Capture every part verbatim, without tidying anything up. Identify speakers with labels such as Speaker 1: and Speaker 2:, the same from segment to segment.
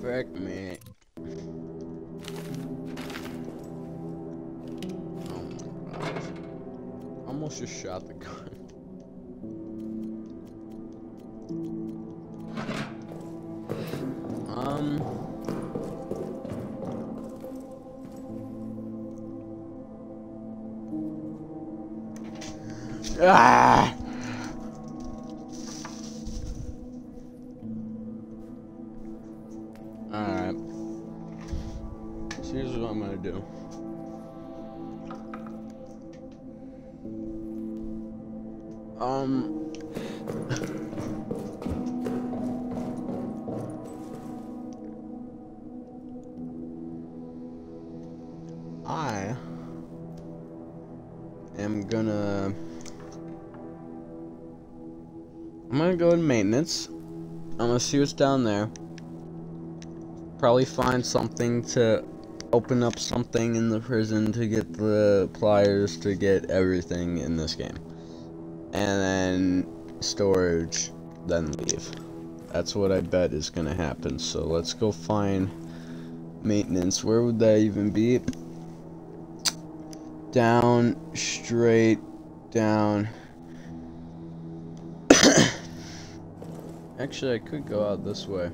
Speaker 1: Frick me. Oh my gosh. Almost just shot the gun. Um. Ah! Alright. So here's what I'm gonna do. Um. I am gonna. I'm gonna go in maintenance. I'm gonna see what's down there. Probably find something to open up something in the prison to get the pliers to get everything in this game. And then storage, then leave. That's what I bet is gonna happen. So let's go find maintenance. Where would that even be? Down, straight, down. Actually, I could go out this way.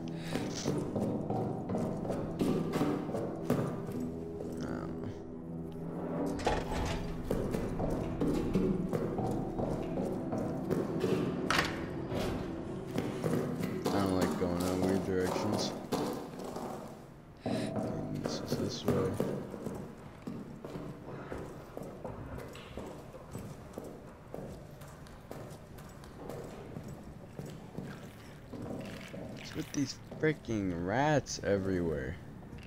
Speaker 1: With these freaking rats everywhere.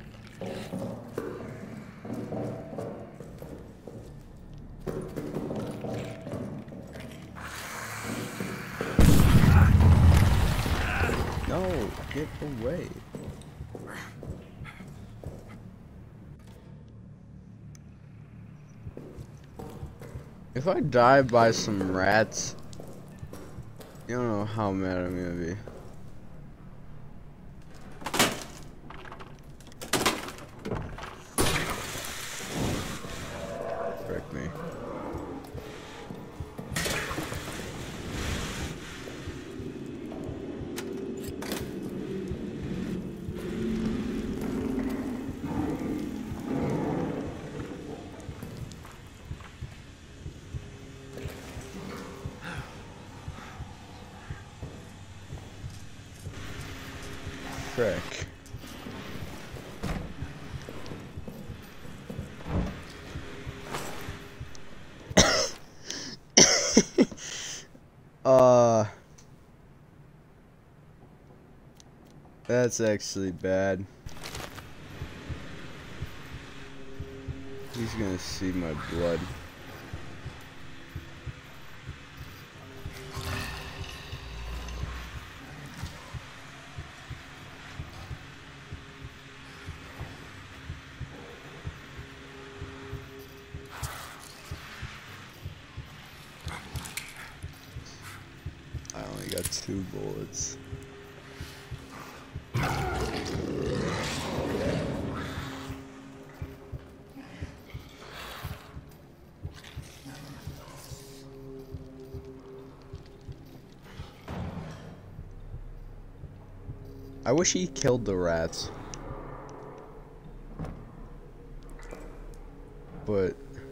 Speaker 1: No, get away. If I die by some rats, you don't know how mad I'm gonna be. Frick me. Frick. uh That's actually bad. He's gonna see my blood. I only got two bullets. I wish he killed the rats. But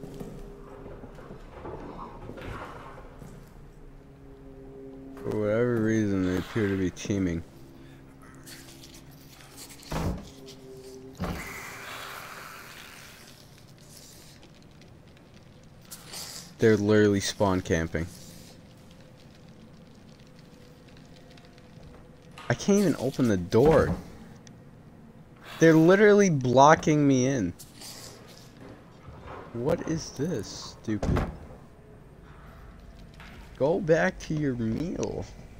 Speaker 1: for whatever reason, they appear to be teaming. They're literally spawn camping. I can't even open the door. They're literally blocking me in. What is this, stupid? Go back to your meal.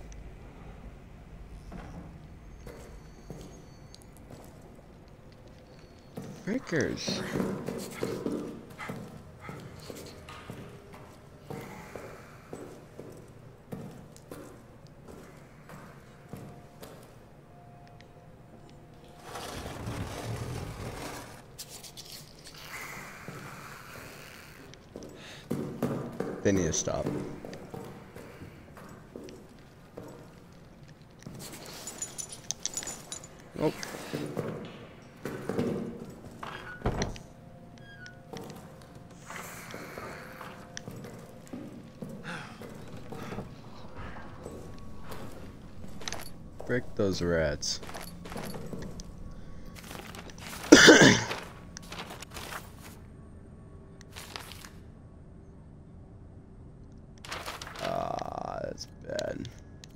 Speaker 1: Frickers. They need to stop. Oh. Frick those rats. Ah, that's bad.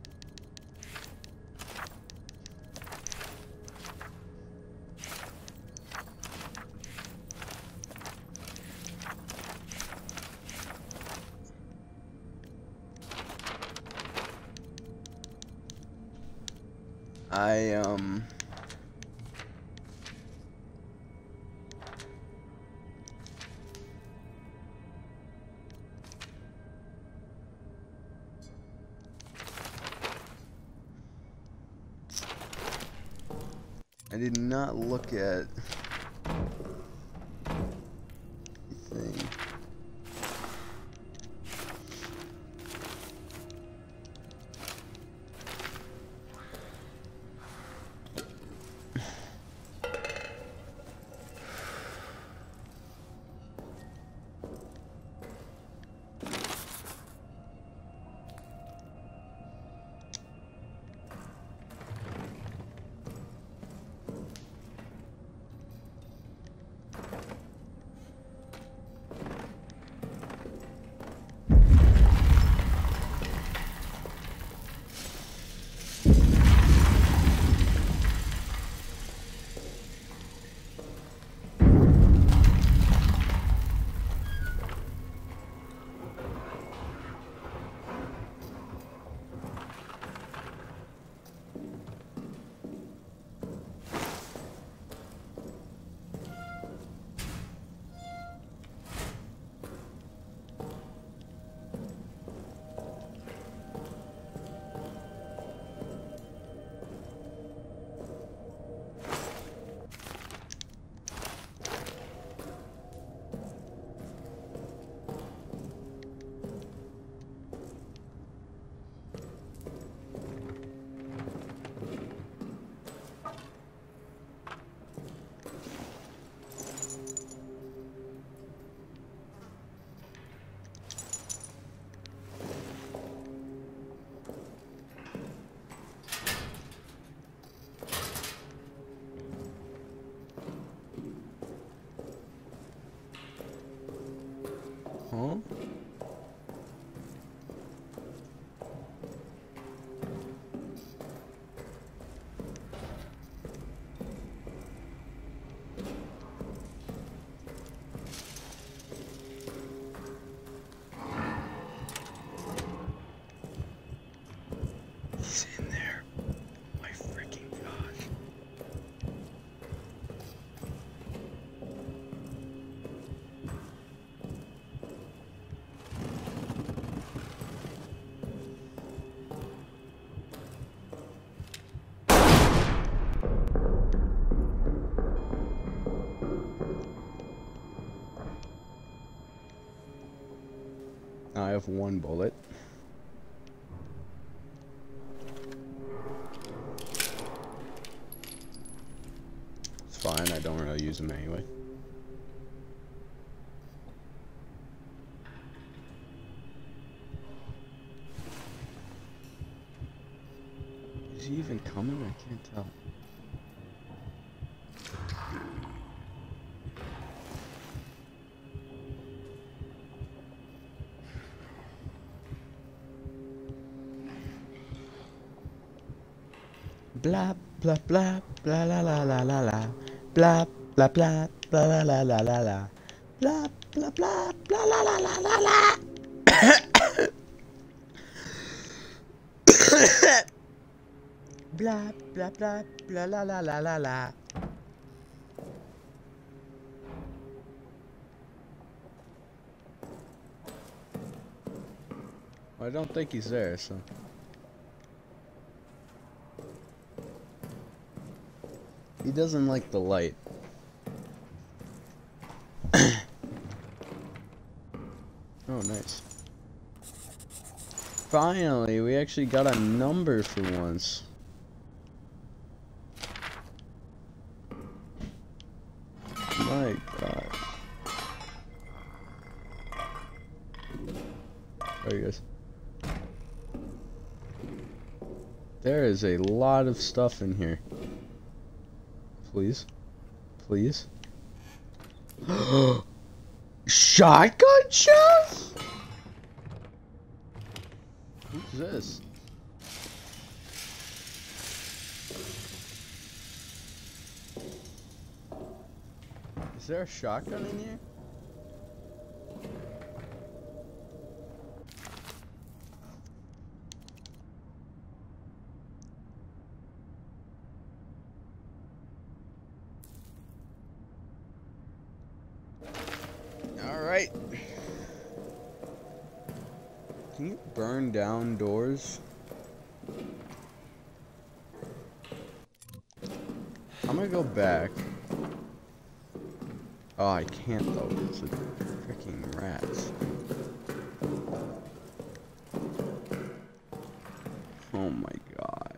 Speaker 1: I, um... I did not look at... thing. Huh? He's in there. My freaking gosh. I have one bullet. It's fine, I don't really use them anyway. Is he even coming? I can't tell. Blah blah blah blah la la la la la blah blah blah blah la la la la la blah blah blah blah la la la la la. Blah blah blah blah la la la la la. I don't think he's there, so. He doesn't like the light. Oh, nice. Finally, we actually got a number for once. My God. There he goes. There is a lot of stuff in here. Please. Please. Shotgun shells? Who's this? Is there a shotgun in here? Alright. Can you burn down doors? I'm gonna go back. Oh, I can't though, because of freaking rats. Oh my gosh.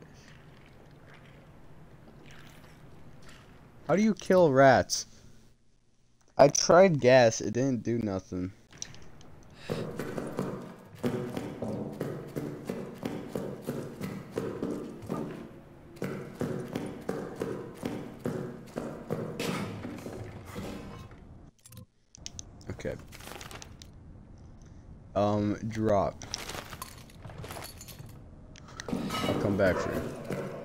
Speaker 1: How do you kill rats? I tried gas, it didn't do nothing. Okay. Um, drop. I'll come back for you.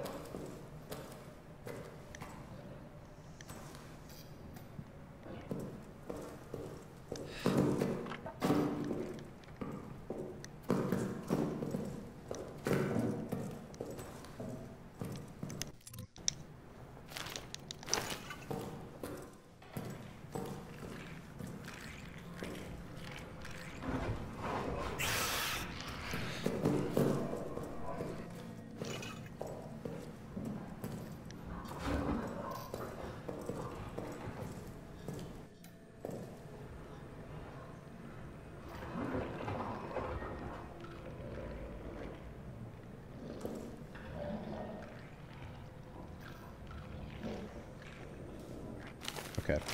Speaker 1: Okay.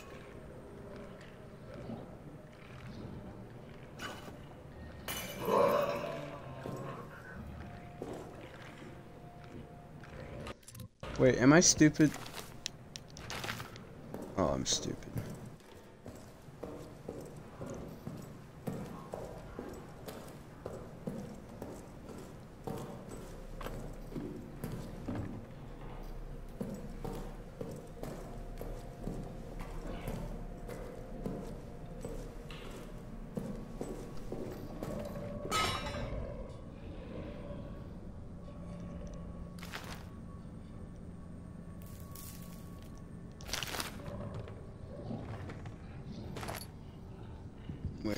Speaker 1: Wait, am I stupid? Oh, I'm stupid. Wait.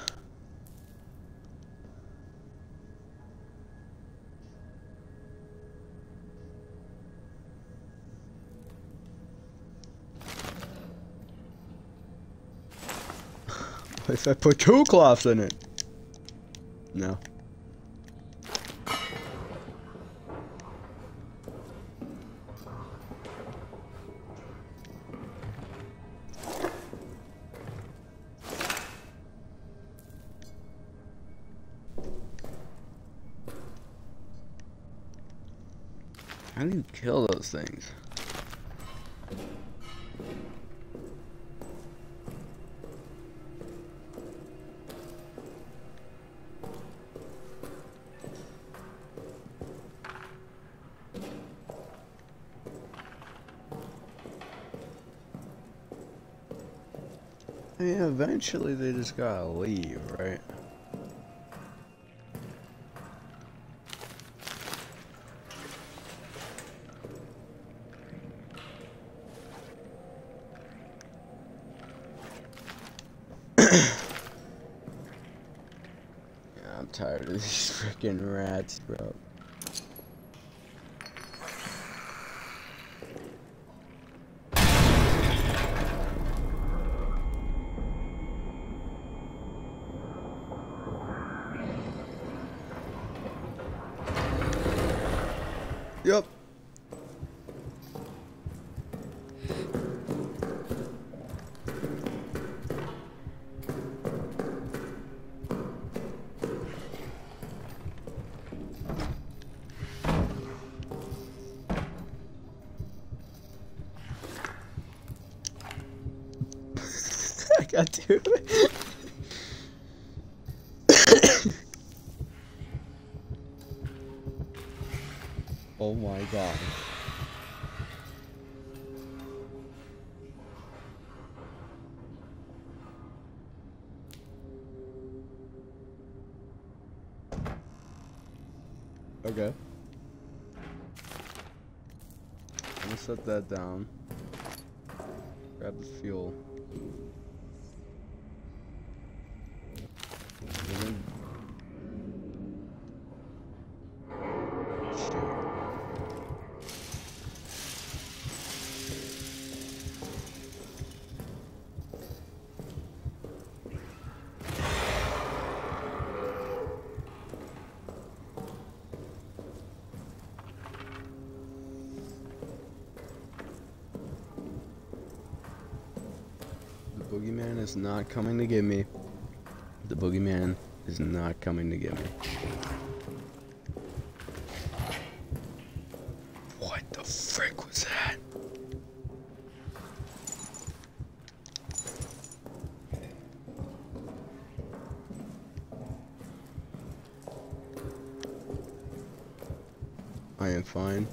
Speaker 1: What if I put two cloths in it? No. How do you kill those things? I mean, eventually they just gotta leave, right? I'm tired of these freaking rats, bro. Yep. I got two. Oh my god. Okay. I'm gonna set that down. Grab the fuel. The boogeyman is not coming to get me. The boogeyman is not coming to get me. What the frick was that? I am fine.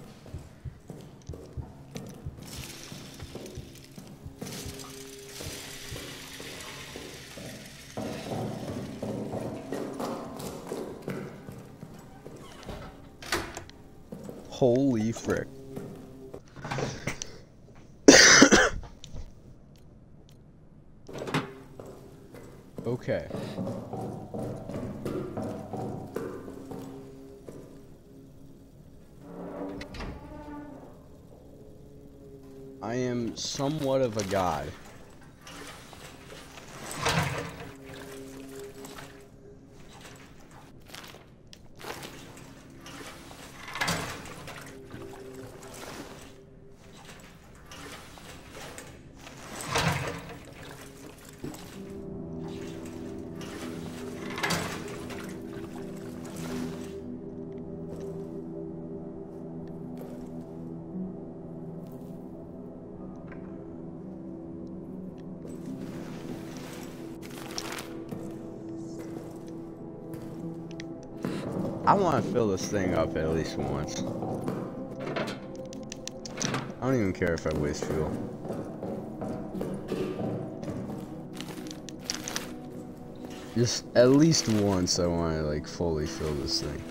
Speaker 1: Holy frick. Okay. I am somewhat of a god. I want to fill this thing up at least once. I don't even care if I waste fuel. Just at least once I want to like fully fill this thing.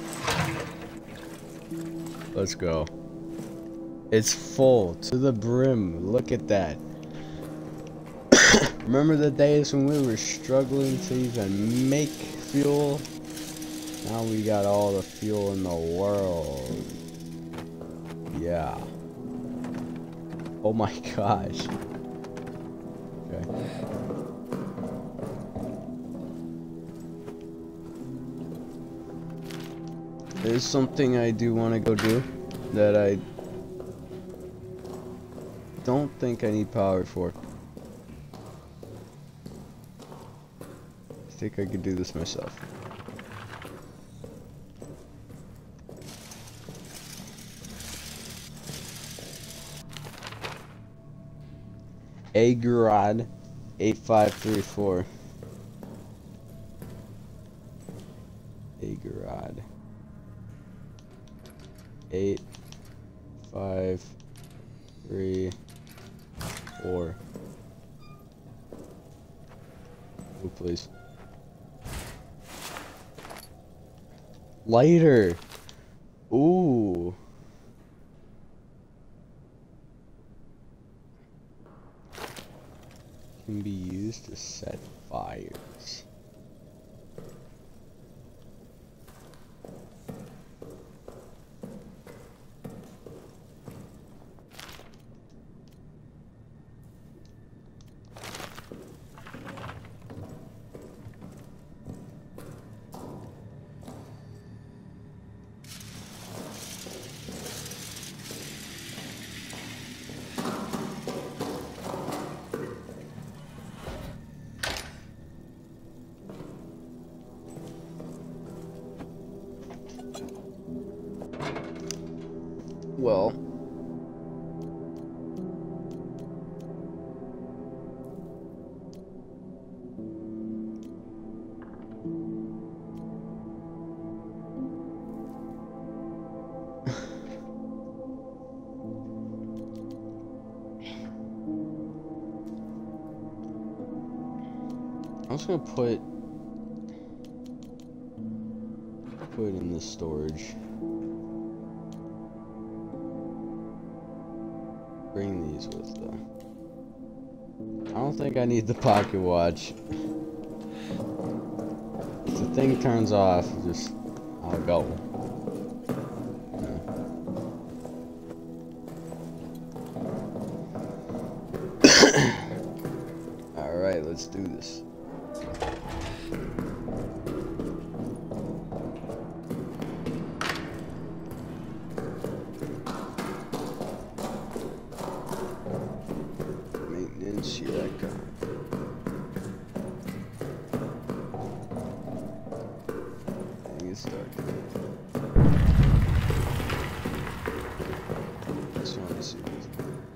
Speaker 1: Let's go. It's full to the brim. Look at that. Remember the days when we were struggling to even make fuel? Now we got all the fuel in the world. Yeah. Oh my gosh. Okay. There's something I do want to go do that I don't think I need power for. I think I could do this myself. Agrod eight five three four. Agrod eight five three four. Oh, please. Lighter. Ooh. Can be used to set fires. I'm just gonna put put it in this storage. Bring these with though. I don't think I need the pocket watch. If the thing turns off, just I'll go. Alright, let's do this. Maintenance, here I come. Getting it started. Just want to see what's going on.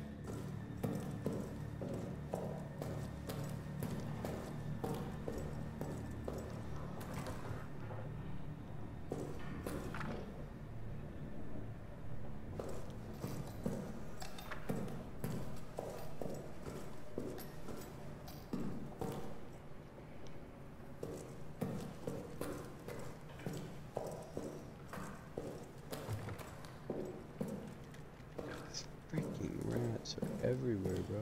Speaker 1: Freaking rats are everywhere, bro.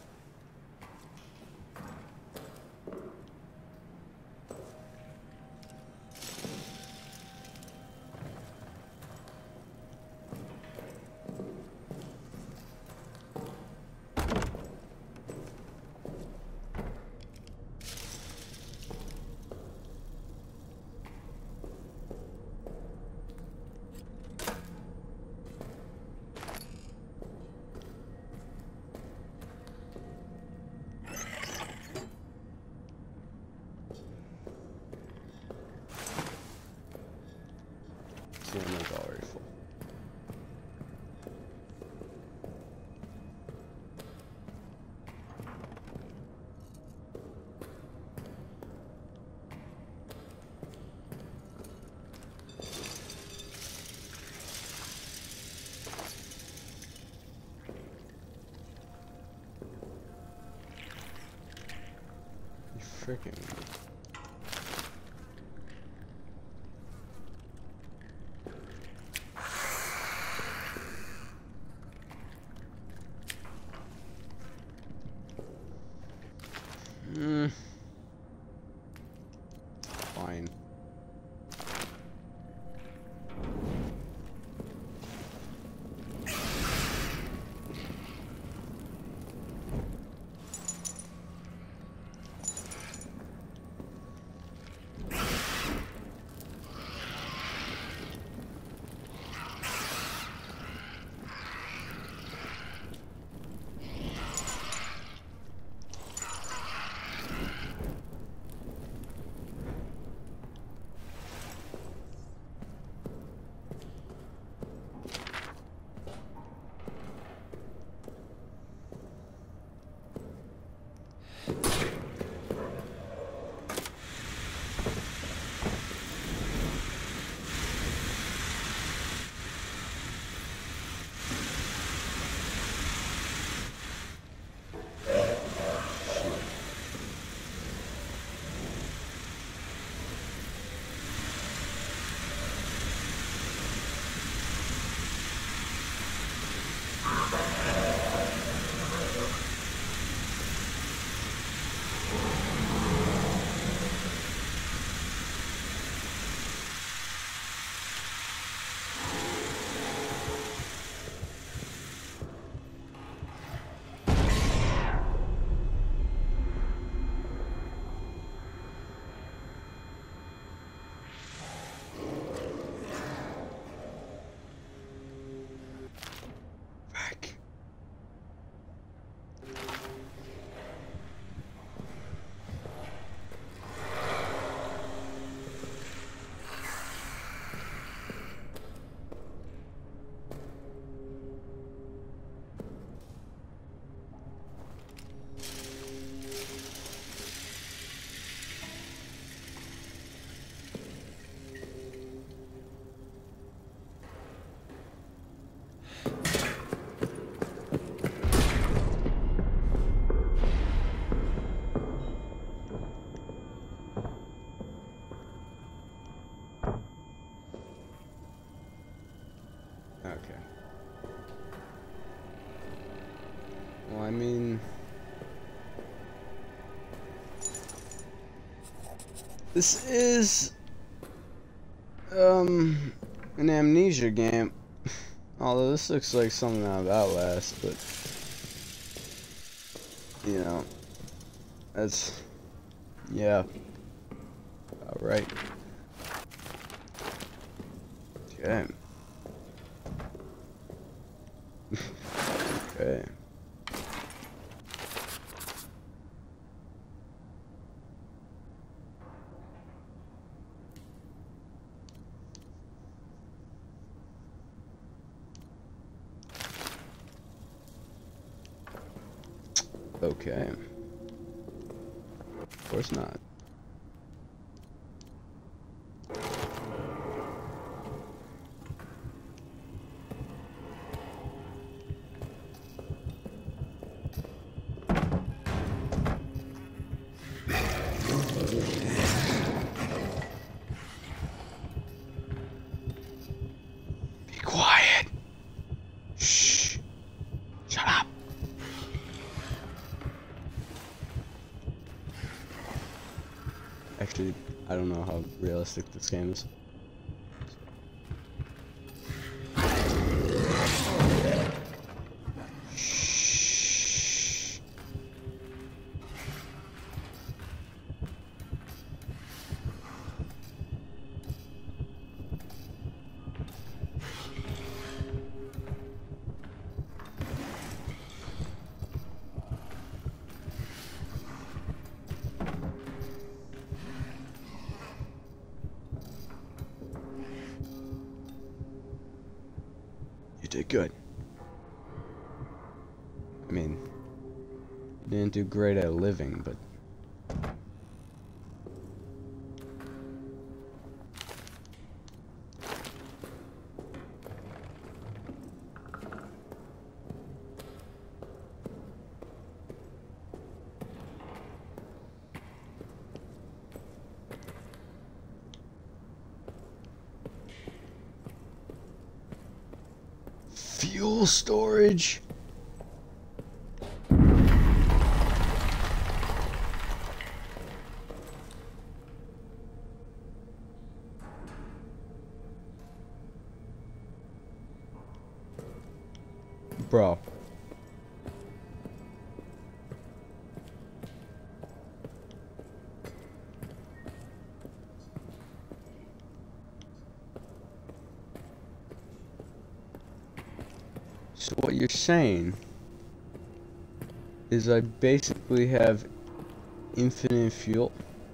Speaker 1: Camera's already full. You freaking. Hmm. Fine. Well, I mean, this is um an Amnesia game. Although this looks like something out of Outlast, but you know, that's yeah. All right. Okay. Okay. Okay. Of course not. Be quiet. Shh. Shut up. Actually, I don't know how realistic this game is. Shh. You did good. I mean, you didn't do great at living, but fuel storage. Bro. So what you're saying is I basically have infinite fuel.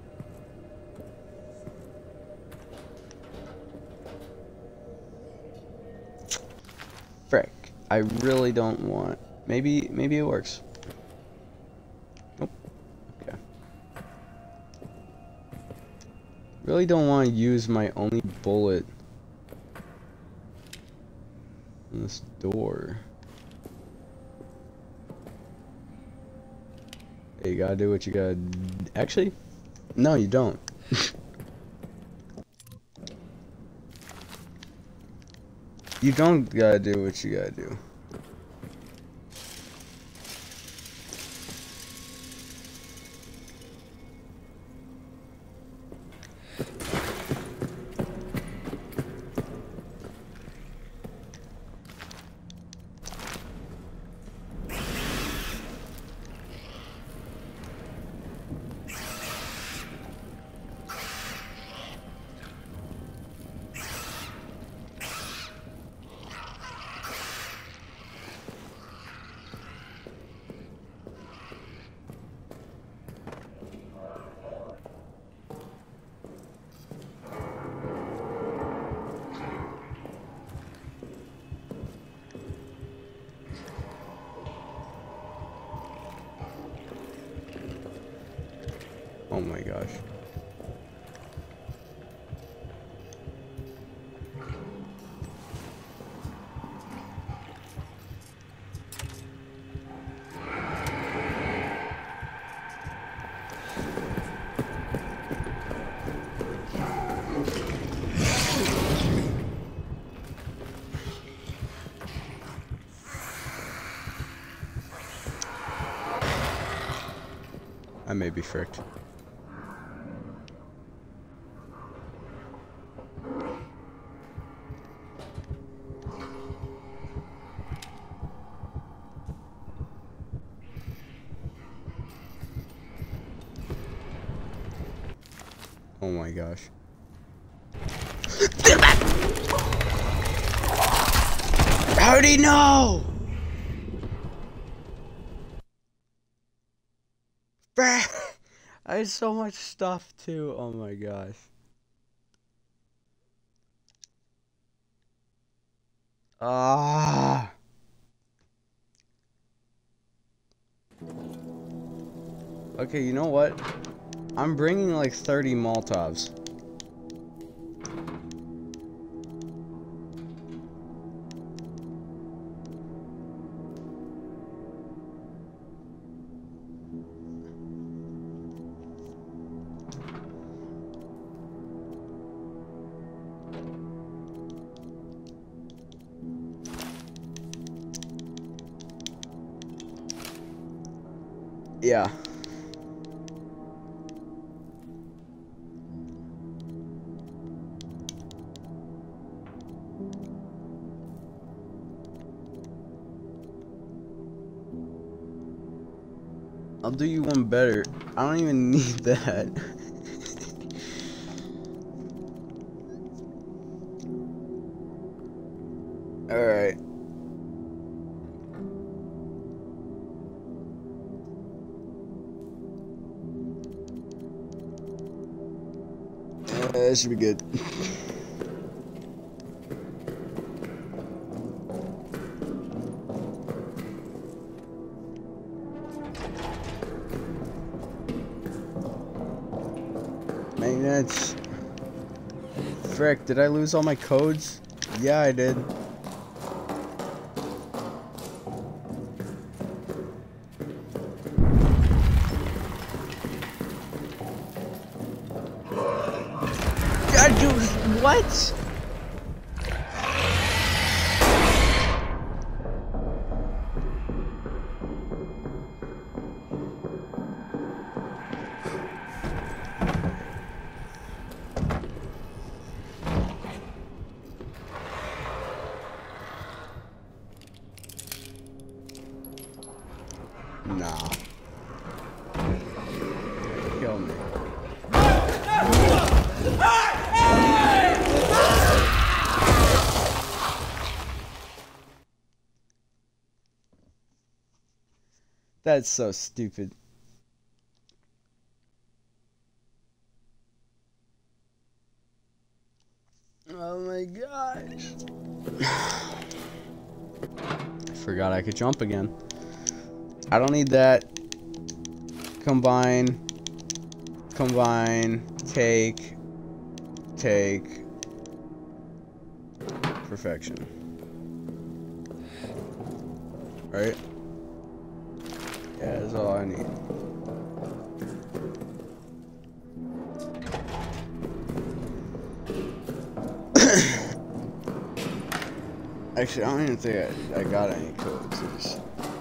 Speaker 1: Frick. I really don't want. Maybe maybe it works. Nope. Okay. Really don't want to use my only bullet in this door. Hey, you gotta do what you gotta. Actually, no, you don't. You don't gotta do what you gotta do. Oh my gosh. I may be fricked. Oh my gosh. How'd he know? I had so much stuff too. Oh my gosh. Ah. Okay, you know what? I'm bringing like thirty Molotovs. Yeah. I'll do you one better. I don't even need that. Alright. Uh, that should be good. Maintenance. Frick, did I lose all my codes? Yeah, I did. God, dude, what? Nah. Kill me. That's so stupid. Oh my gosh. I forgot I could jump again. I don't need that. Combine. Combine. Take. Take. Perfection. Right? Yeah, that's all I need. Actually, I don't even think I, I got any codes.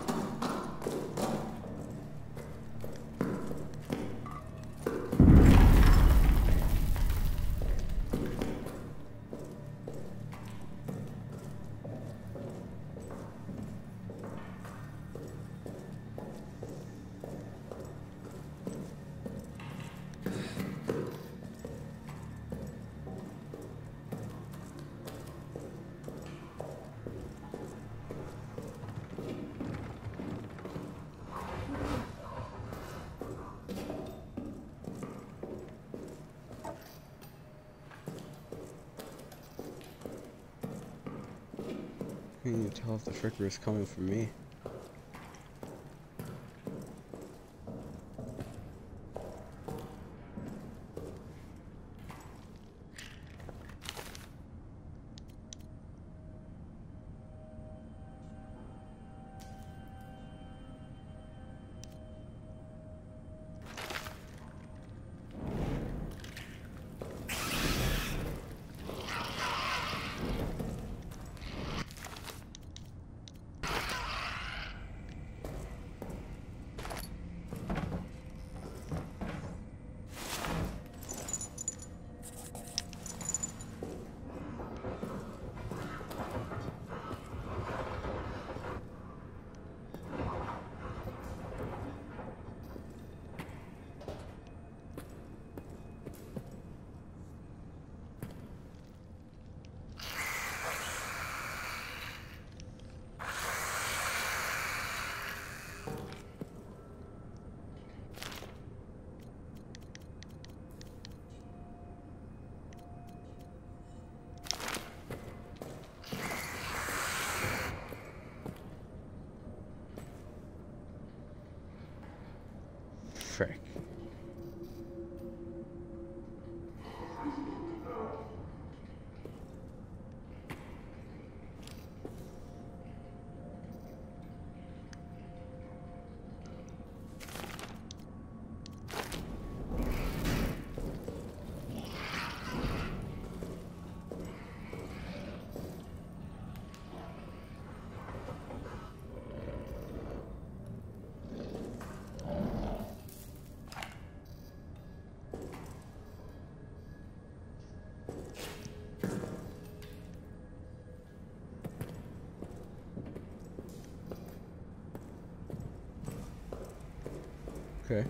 Speaker 1: Can you tell if the fricker is coming for me? trick. Okay.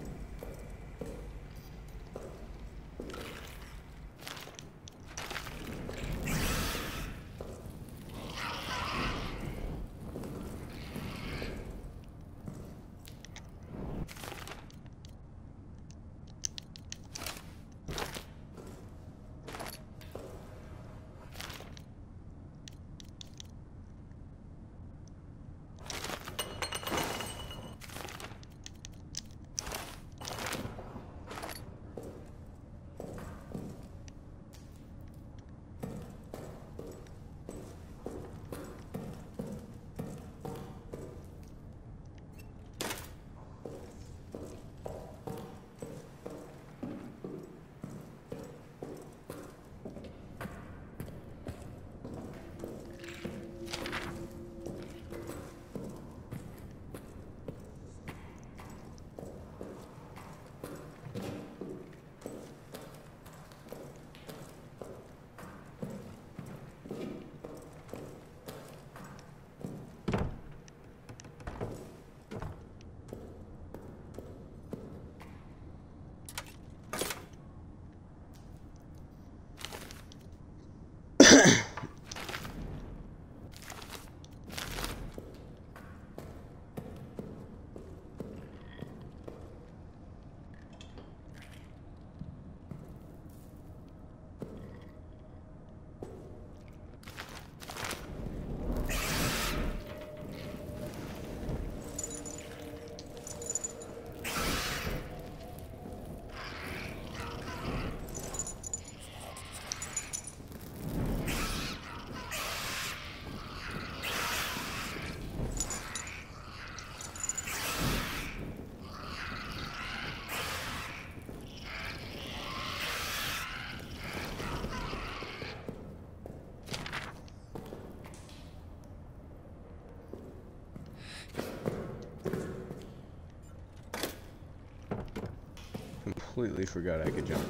Speaker 1: Completely forgot I could jump.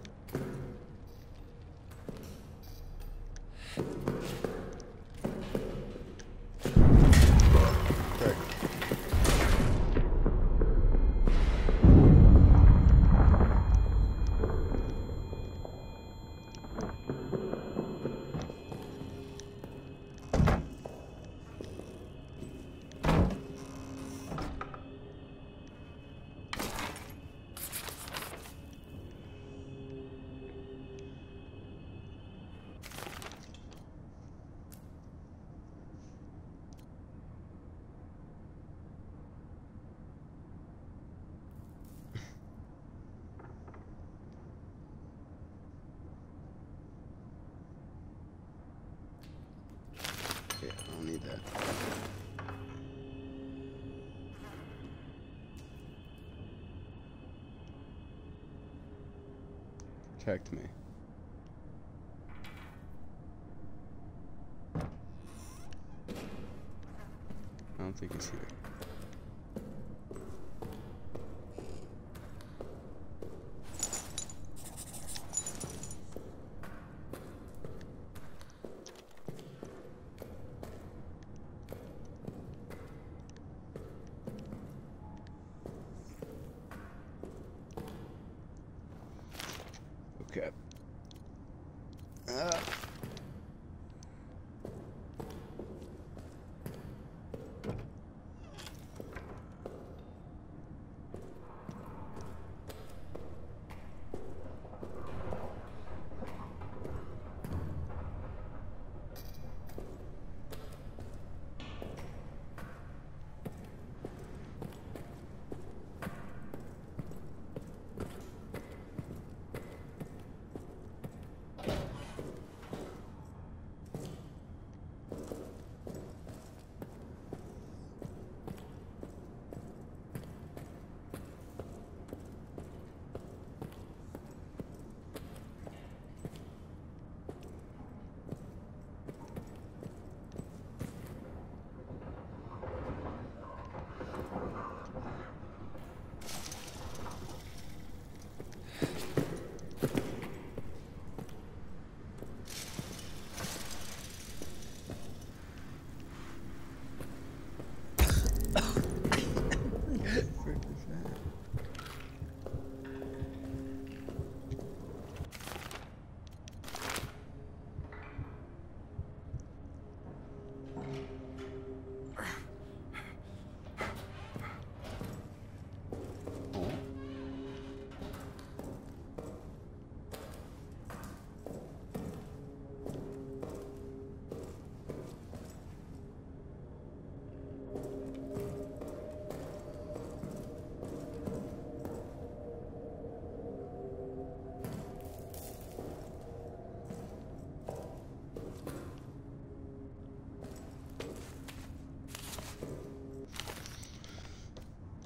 Speaker 1: Okay, I don't need that. Protect me. I don't think he's here. Okay. Uh.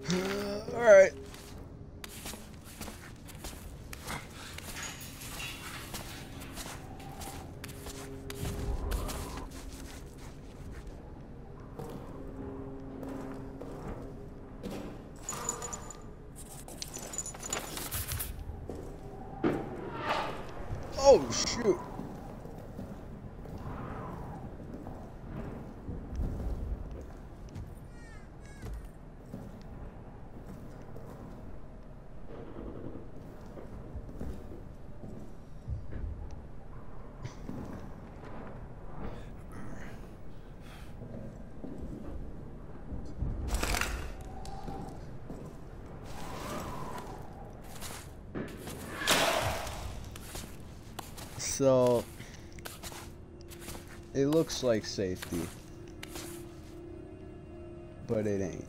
Speaker 1: Alright. Oh, shoot. So, it looks like safety, but it ain't.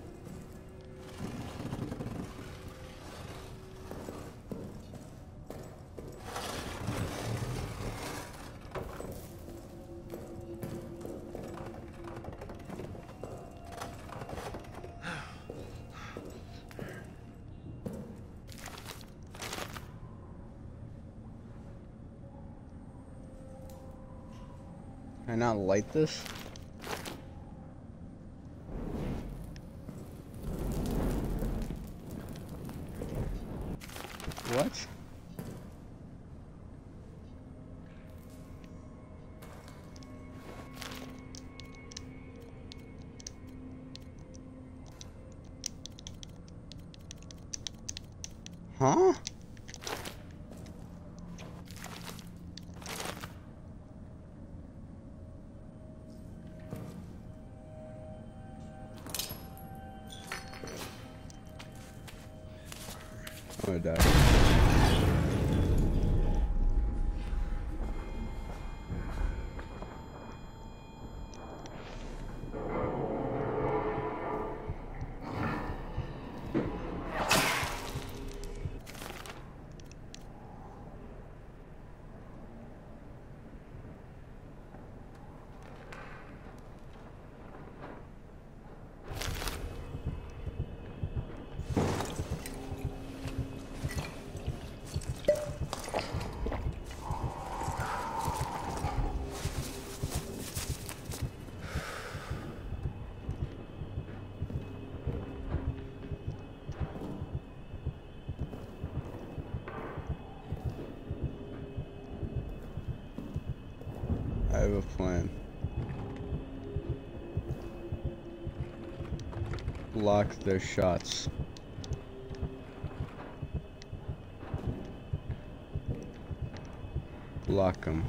Speaker 1: Can I not light this? What? Huh? I'm gonna die. I have a plan. Block their shots. Block them.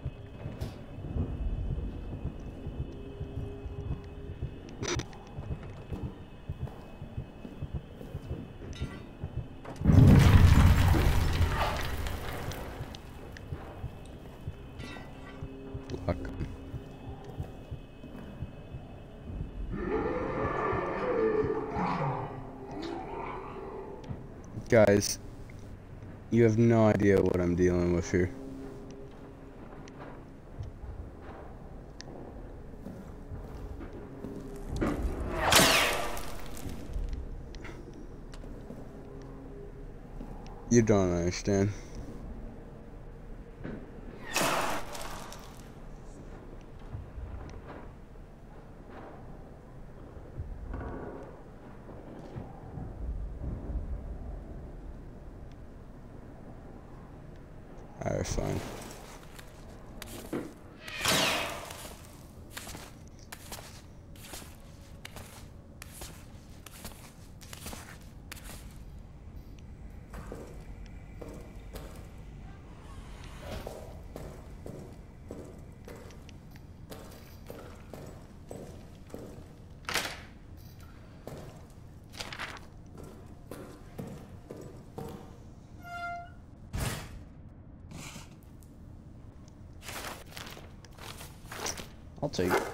Speaker 1: Block 'em. Guys, you have no idea what I'm dealing with here. You don't understand. Alright, fine. I'll take it.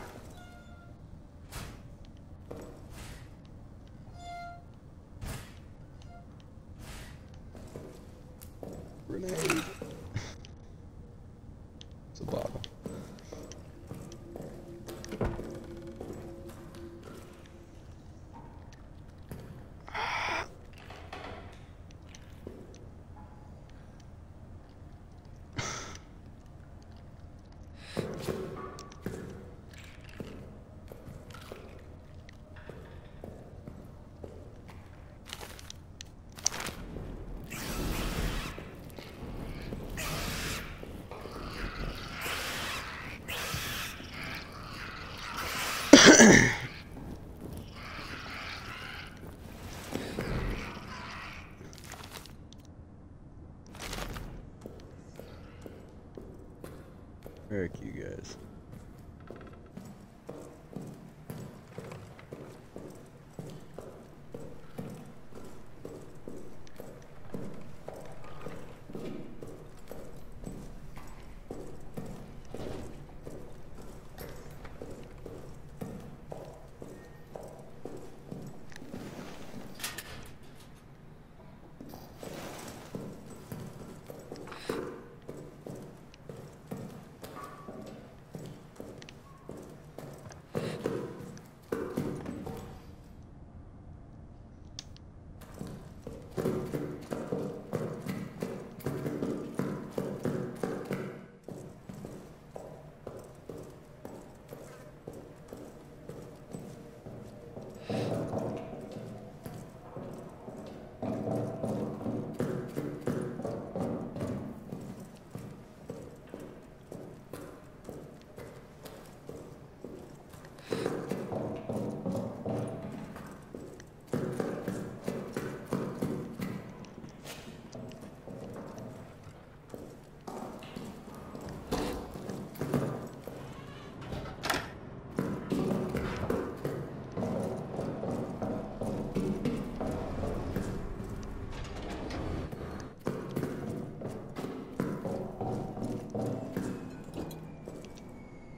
Speaker 1: Grenade. It's a bottle.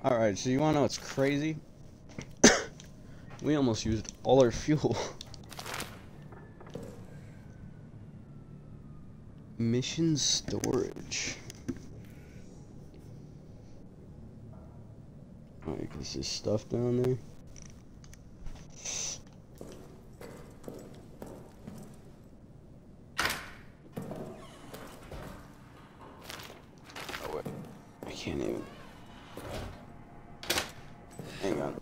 Speaker 1: Alright, so you wanna know what's crazy? We almost used all our fuel. Mission storage. Alright, cause there's stuff down there. Oh wait, I can't even. Hang on.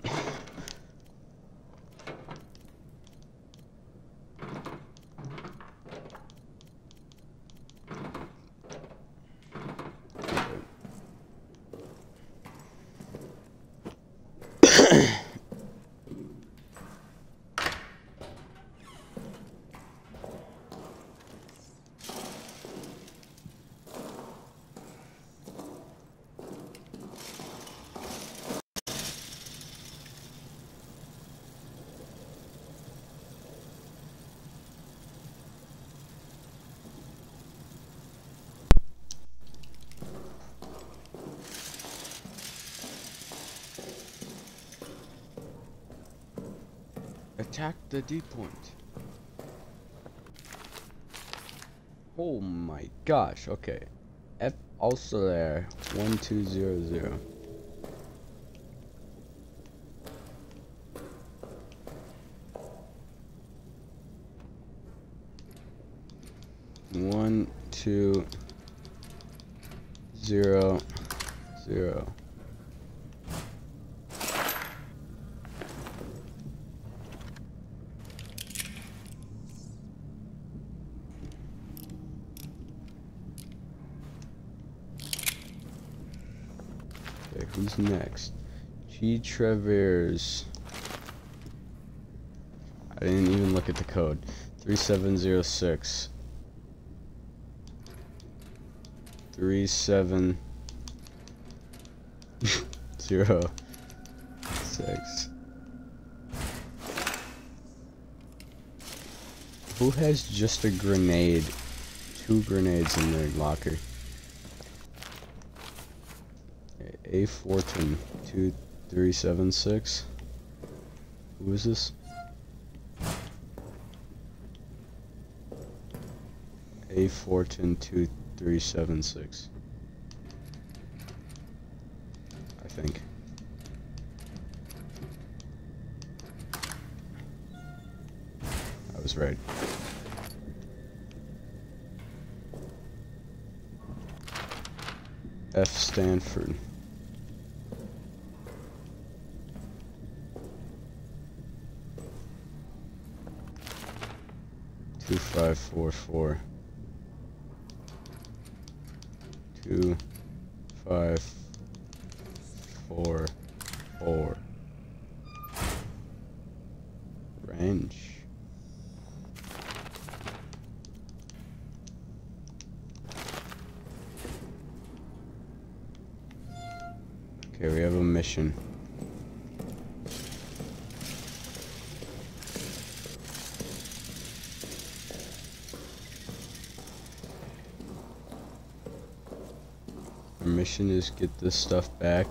Speaker 1: Attack the D point. Oh my gosh, okay. F also there. One two zero zero. One two zero zero. Okay, who's next? G. Travers. I didn't even look at the code. three seven zero six. three seven zero six. Who has just a grenade? Two grenades in their locker. A Fortin two three seven six. Who is this? A Fortin two three seven six. I think. I was right. F Stanford. Two five four four. Two five four four. Range. Okay, we have a mission. Our mission is get this stuff back.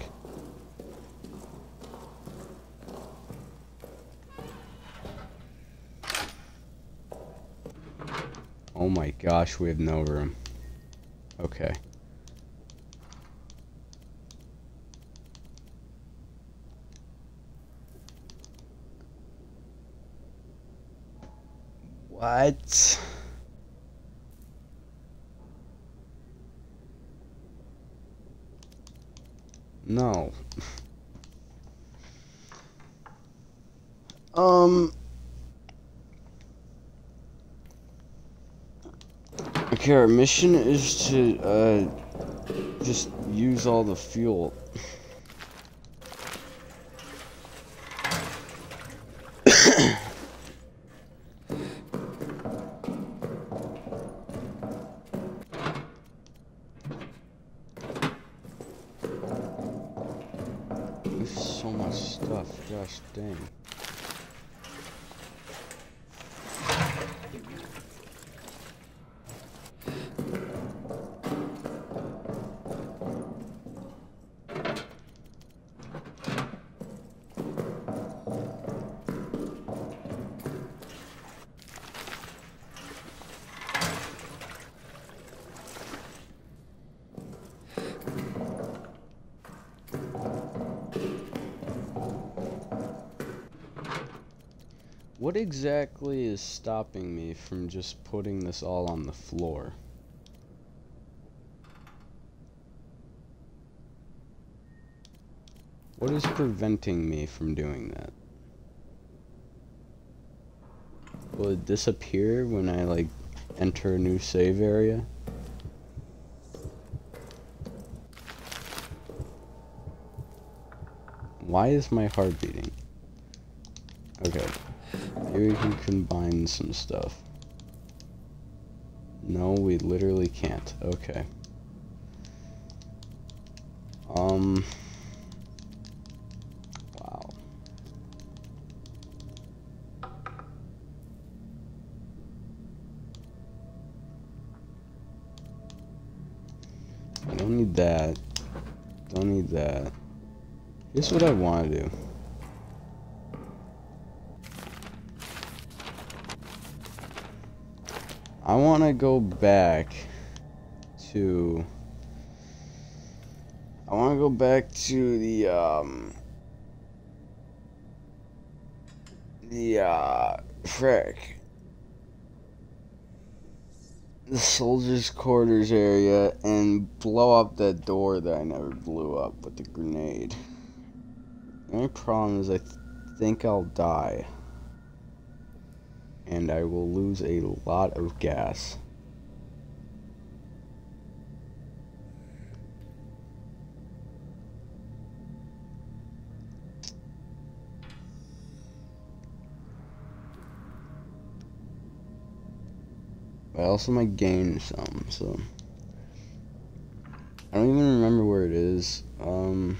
Speaker 1: Oh my gosh, we have no room. Okay. What? No. Um. Okay, our mission is to, uh, just use all the fuel. There's so much stuff, gosh dang. What exactly is stopping me from just putting this all on the floor? What is preventing me from doing that? Will it disappear when I, like, enter a new save area? Why is my heart beating? Okay. Maybe we can combine some stuff. No, we literally can't. Okay. Um... Wow. I don't need that. Don't need that. Here's what I want to do. I want to go back to... I want to go back to the, um... The, uh... frick. The soldiers' quarters area and blow up that door that I never blew up with the grenade. The only problem is I th think I'll die. And I will lose a lot of gas. I also might gain some, so... I don't even remember where it is. Um...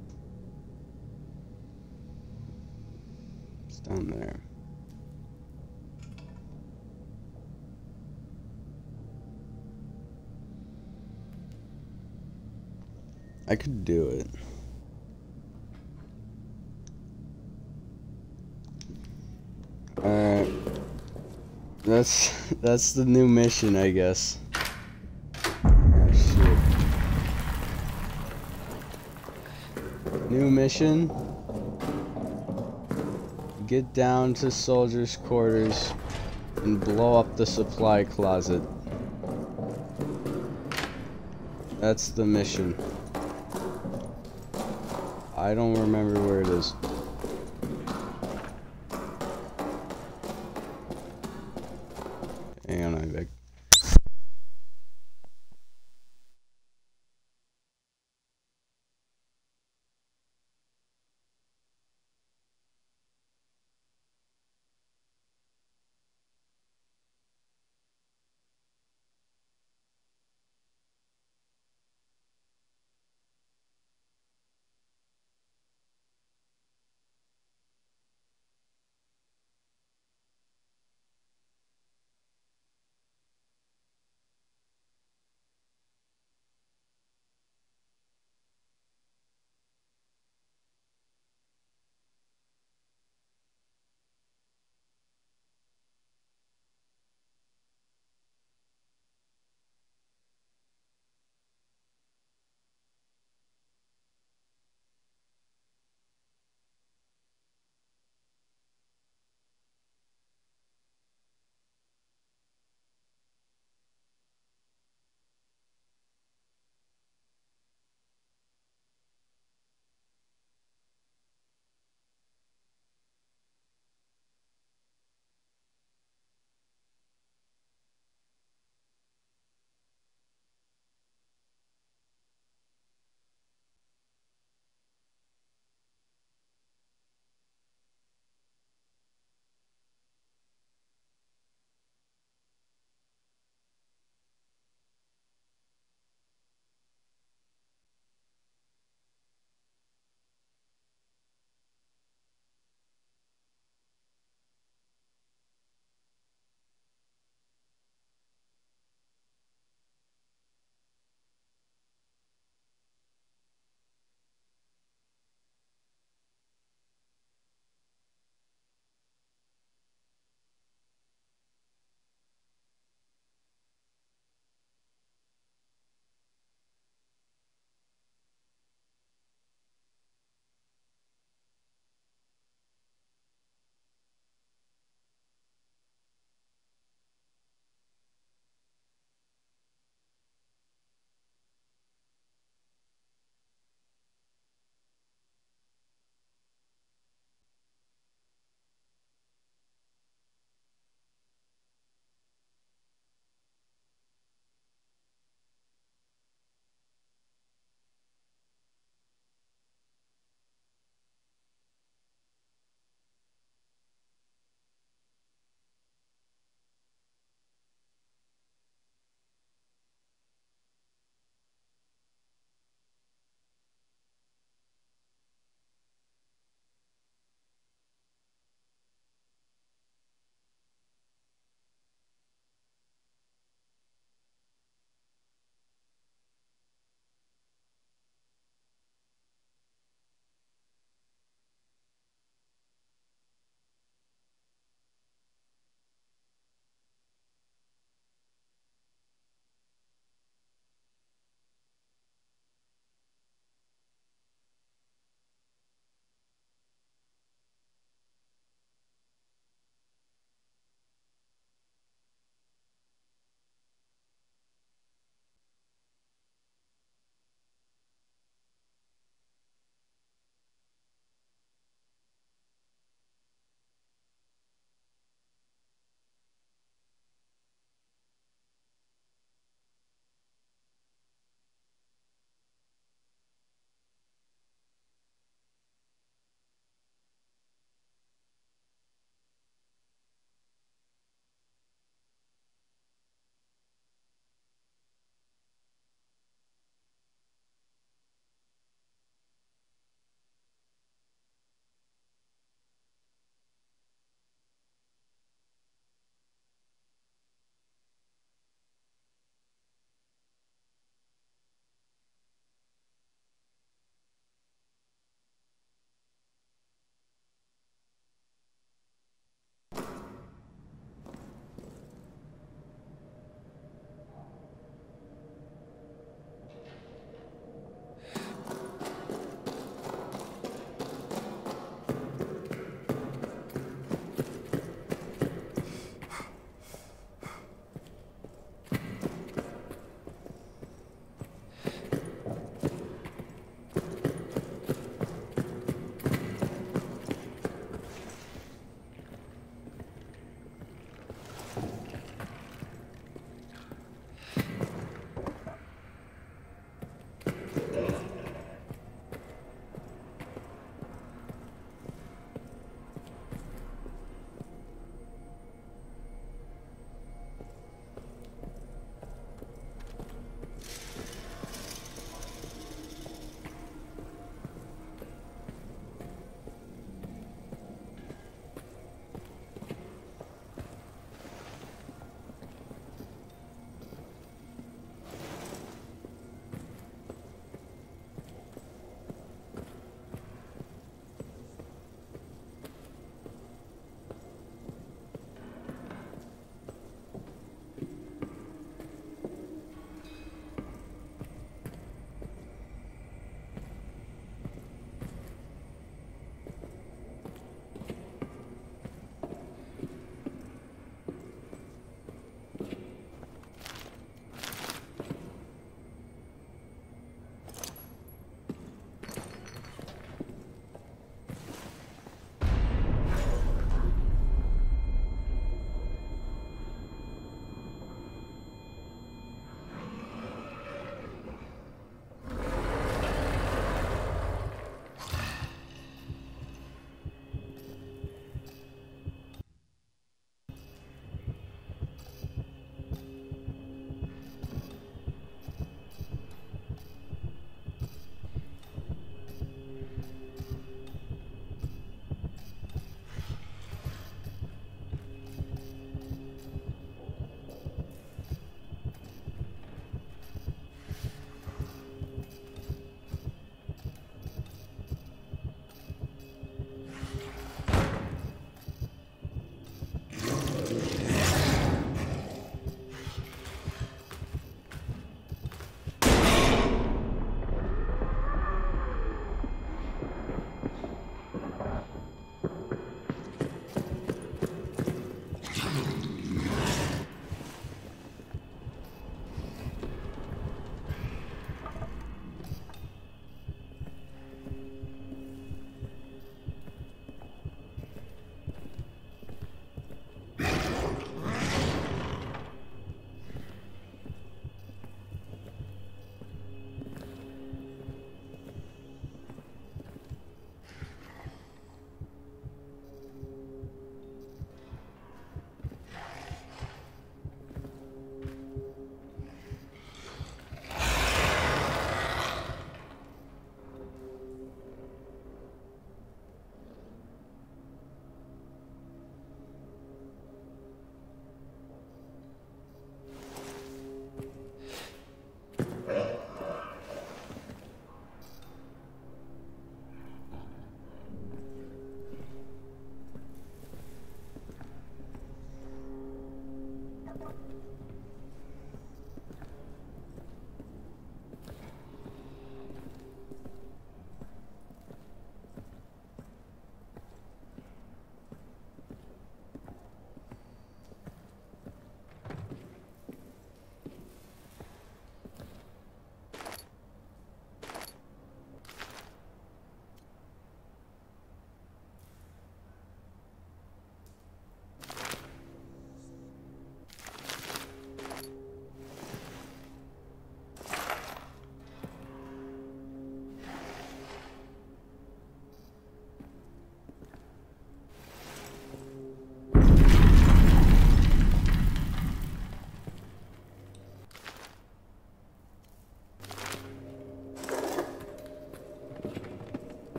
Speaker 1: It's down there. I could do it. Alright. That's that's the new mission, I guess. Oh shit. New mission. Get down to soldiers' quarters and blow up the supply closet. That's the mission. I don't remember where it is. Hang on, I'm back.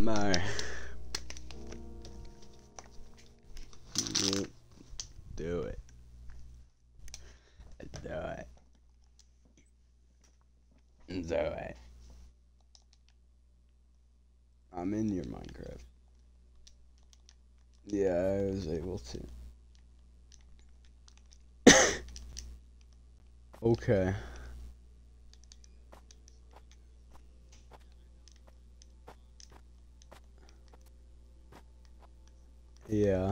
Speaker 1: My. Do it. Do it. Do it. I'm in your Minecraft. Yeah, I was able to. Okay. Yeah.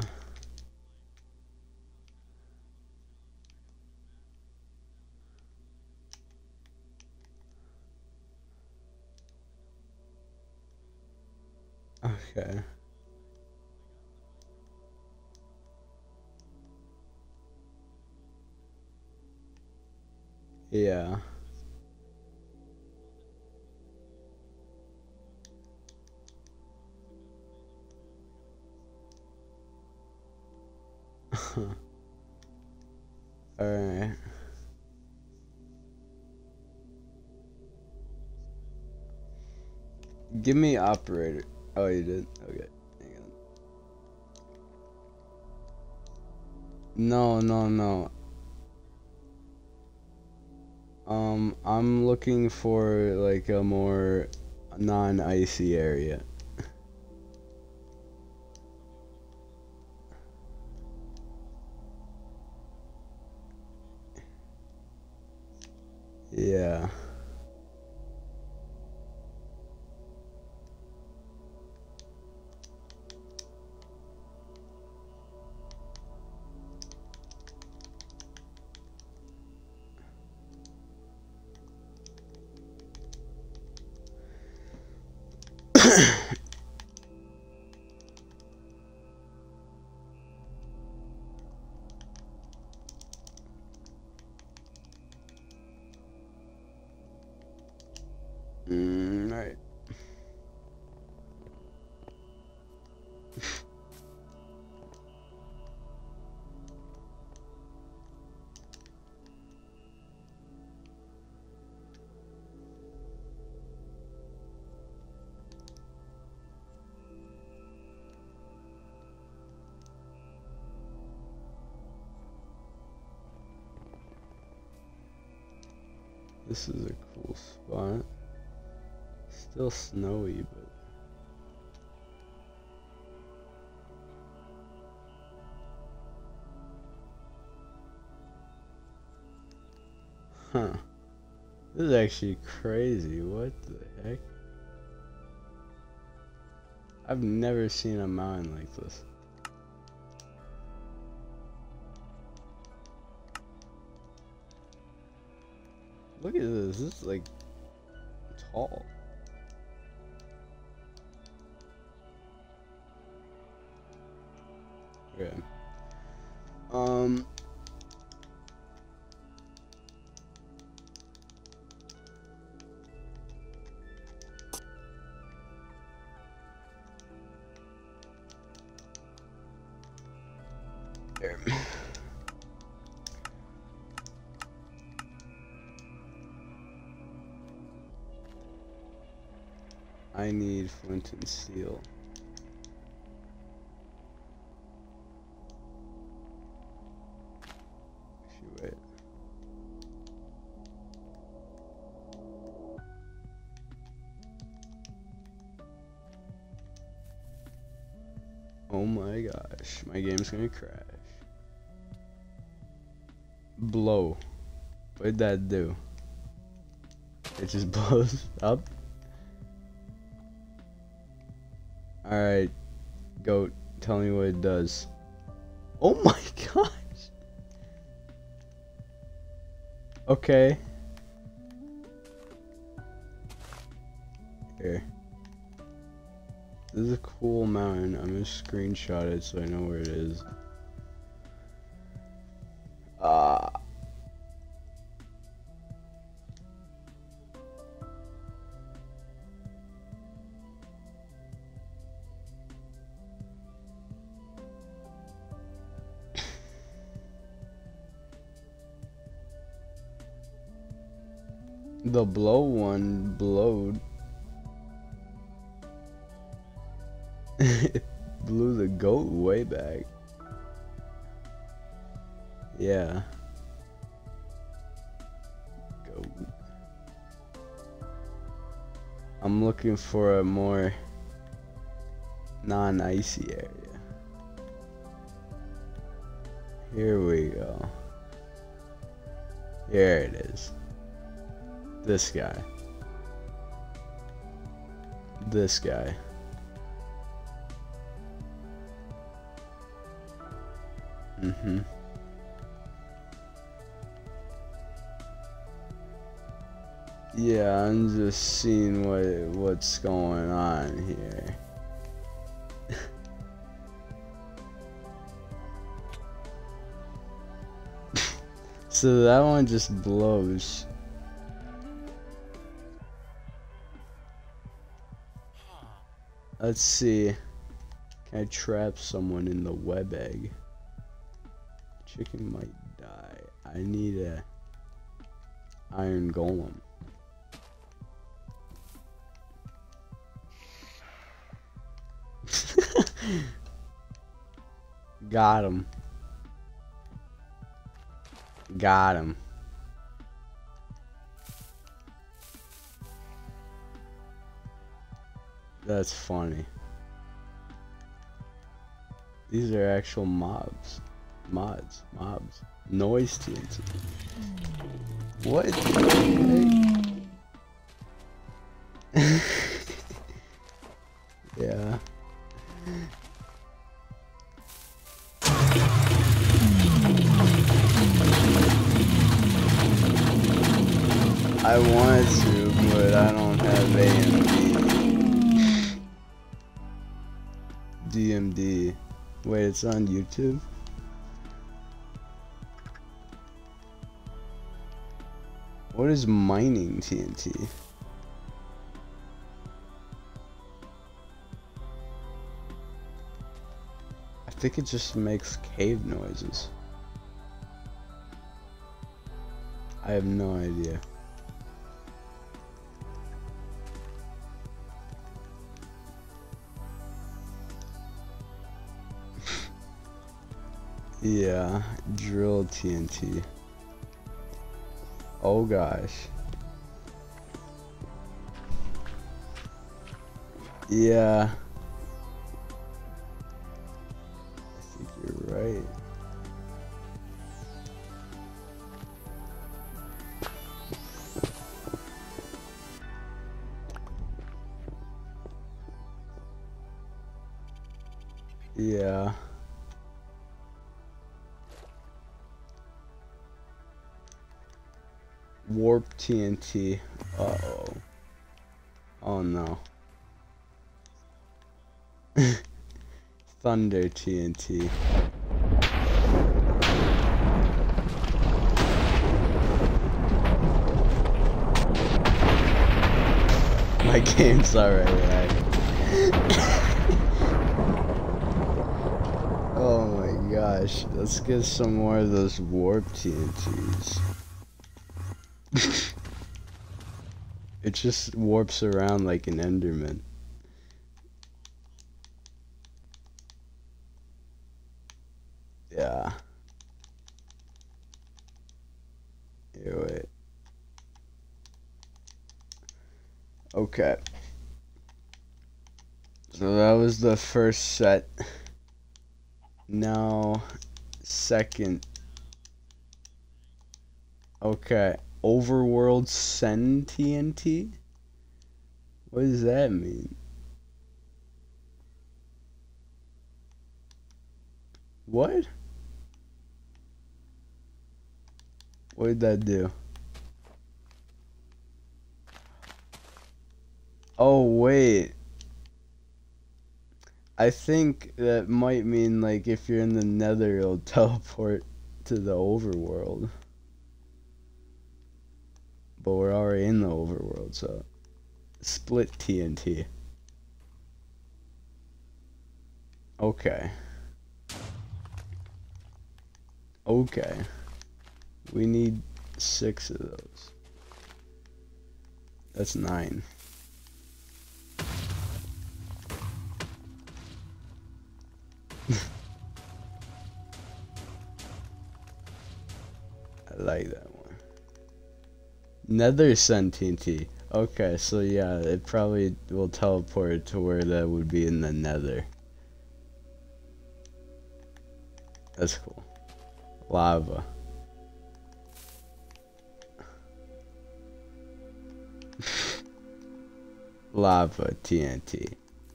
Speaker 1: Okay. Yeah. Alright. Give me operator. Oh, you did? Okay. Hang on. No, no, no. Um, I'm looking for like a more non-icy area. Yeah. Mm, right. This is a cool spot. Still snowy, but huh. This is actually crazy. What the heck? I've never seen a mountain like this. Look at this. This is like tall. Okay. Um. There. I need flint and steel. Actually, wait. Oh my gosh, my game's gonna crash. Blow. What did that do? It just blows up? Alright, goat, tell me what it does. Oh my gosh! Okay. Here. This is a cool mountain. I'm gonna screenshot it so I know where it is. Ah. Uh, the blow one blowed. blew the goat way back. Yeah. Goat. I'm looking for a more non-icy area. Here we go. Here it is. This guy. This guy. Mm-hmm. Yeah, I'm just seeing what what's going on here. So that one just blows. Let's see. Can I trap someone in the web egg? Chicken might die. I need a iron golem. Got him. Got him. That's funny. These are actual mobs. Mods. Mobs. Noise T N T. What? Yeah. I wanted to, but I don't have A M D. D M D. Wait, it's on YouTube? What is mining T N T? I think it just makes cave noises. I have no idea. Yeah, drill T N T. Oh gosh. Yeah. I think you're right. Yeah. Warp T N T. Uh oh. Oh no. Thunder T N T. My game's already lagging. Oh my gosh. Let's get some more of those warp T N Ts. It just warps around like an Enderman. Yeah. Here, wait. Okay. So that was the first set. Now, second. Okay. Overworld send T N T? What does that mean? What? What did that do? Oh, wait. I think that might mean, like, if you're in the nether, it'll teleport to the overworld. But we're already in the overworld, so... Split T N T. Okay. Okay. We need six of those. That's nine. I like that one. Nether Sun T N T. Okay, so yeah, it probably will teleport to where that would be in the Nether. That's cool. Lava. Lava T N T.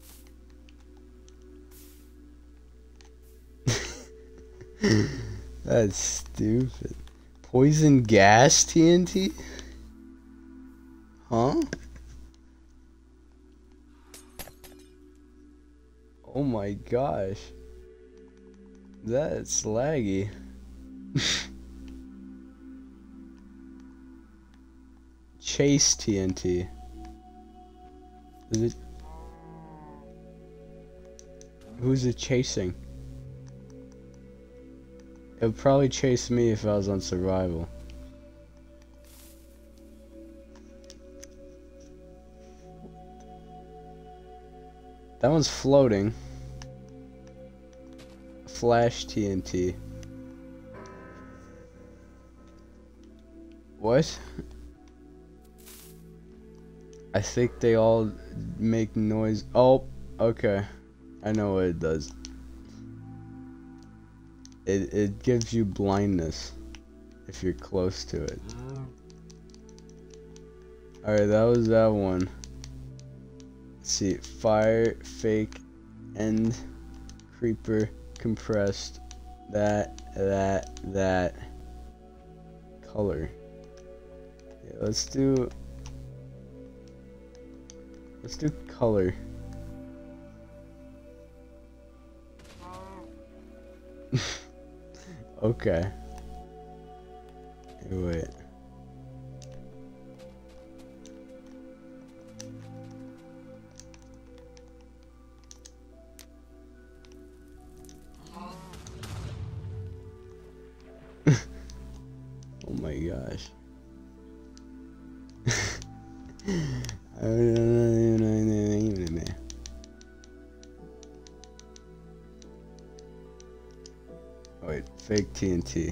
Speaker 1: That's stupid. Poison gas T N T? Huh? Oh my gosh. That's laggy. Chase T N T. Is it? Who's it chasing? It would probably chase me if I was on survival. That one's floating. Flash T N T. What? I think they all make noise. Oh, okay. I know what it does. It, it gives you blindness if you're close to it. Alright, that was that one. Let's see. Fire, fake, end, creeper, compressed, that, that, that, color. Yeah, let's do, let's do color. Okay. Hey, wait. Oh my gosh. Wait, fake T N T.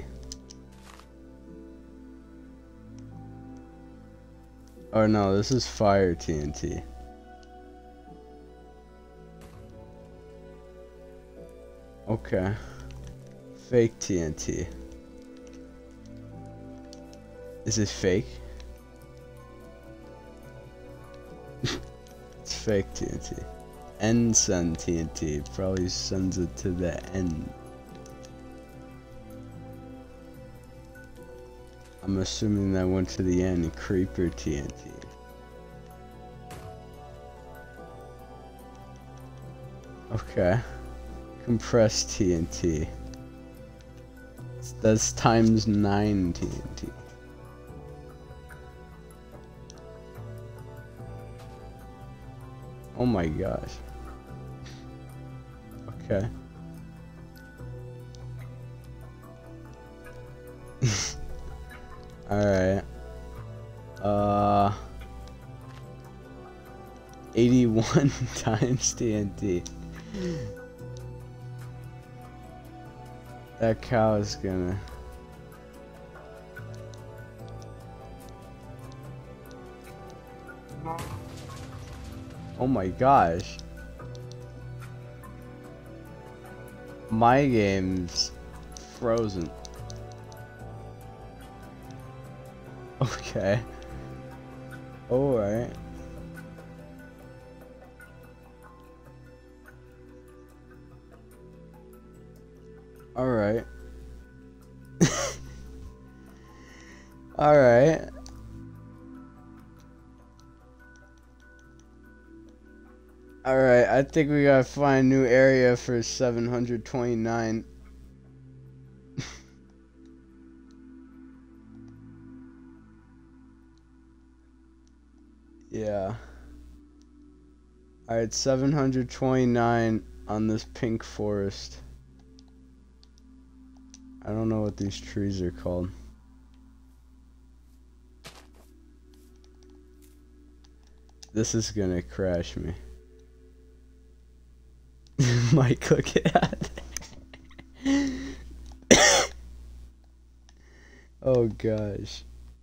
Speaker 1: Oh no, this is fire T N T. Okay. Fake T N T. Is it fake? It's fake T N T. End sun T N T. Probably sends it to the end. I'm assuming that went to the end. Creeper T N T. Okay. Compressed T N T. That's times nine T N T. Oh my gosh. Okay. Alright. Uh eighty-one times T N T. That cow is gonna Oh my gosh. My game's frozen. Okay. Alright. Alright. Alright. Alright, I think we gotta find a new area for seven hundred twenty-nine. Yeah. Alright, seven hundred twenty-nine on this pink forest. I don't know what these trees are called. This is gonna crash me. Mike, look at that. Oh gosh.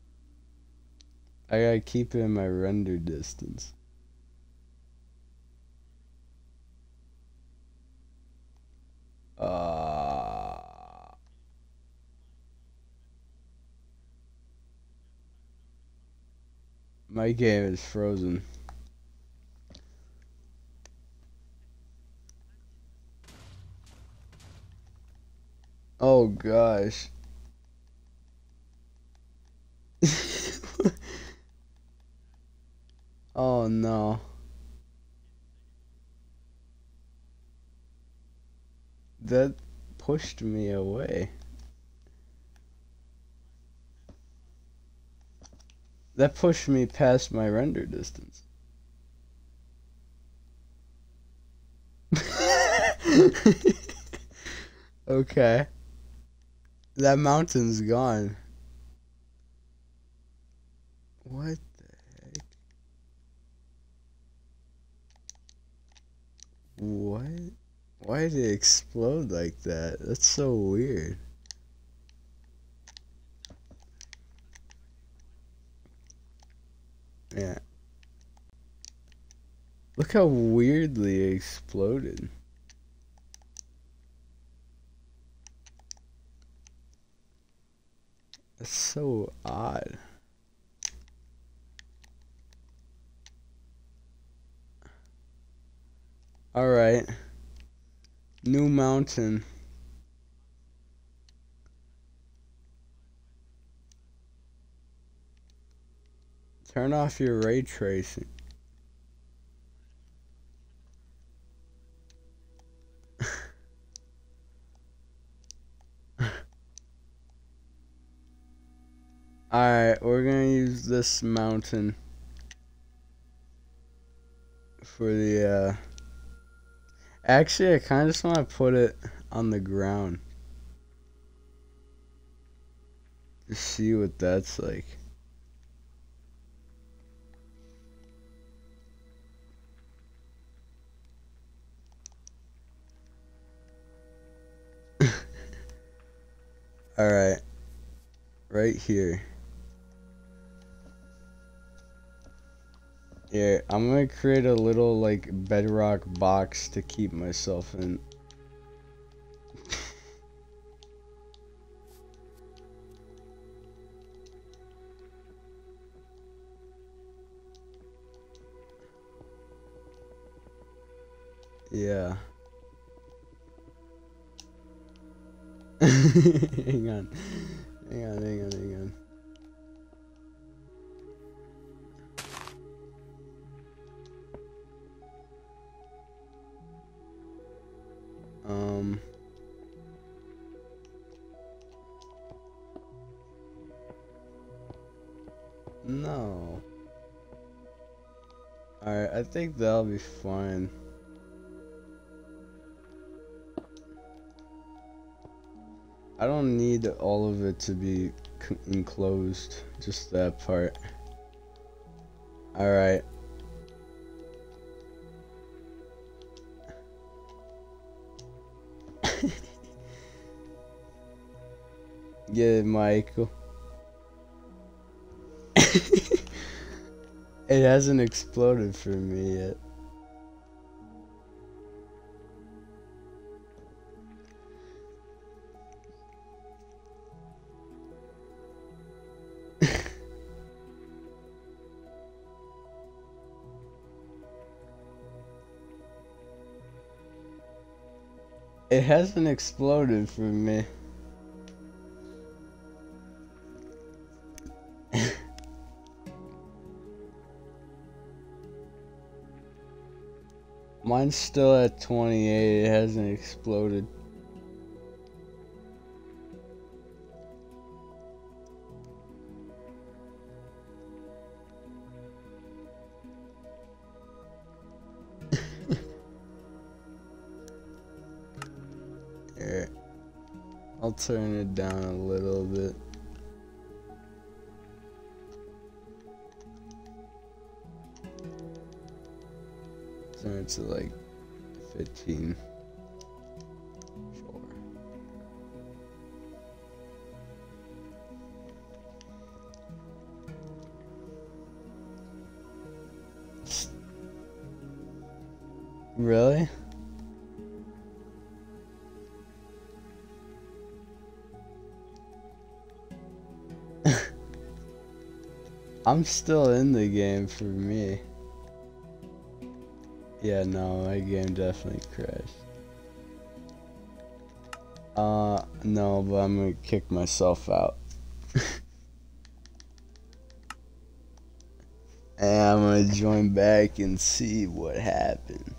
Speaker 1: I gotta keep it in my render distance. Uh, my game is frozen. Oh gosh. Oh no. That pushed me away. That pushed me past my render distance. Okay. That mountain's gone. What the heck? What? Why did it explode like that? That's so weird. Yeah. Look how weirdly it exploded. That's so odd. Alright. New mountain. Turn off your ray tracing. Alright, we're gonna use this mountain for the, uh... Actually, I kinda just wanna put it on the ground. Just see what that's like. Alright. Right here. Yeah, I'm gonna create a little, like, bedrock box to keep myself in. Yeah. Hang on. Hang on, hang on, hang on. Um... No. Alright, I think that'll be fine. I don't need all of it to be enclosed, just that part. Alright. Get it, Michael. It hasn't exploded for me yet. It hasn't exploded for me. Mine's still at twenty-eight, it hasn't exploded. Here, I'll turn it down a little bit. Turn it to like fifteen. Sure. Really? I'm still in the game for me. Yeah, no, my game definitely crashed. Uh, no, but I'm gonna kick myself out. And I'm gonna join back and see what happened.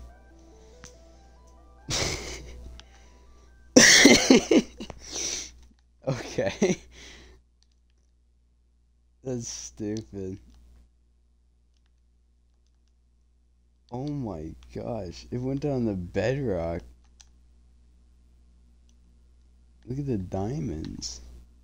Speaker 1: Okay. That's stupid. Oh my gosh, it went down the bedrock. Look at the diamonds.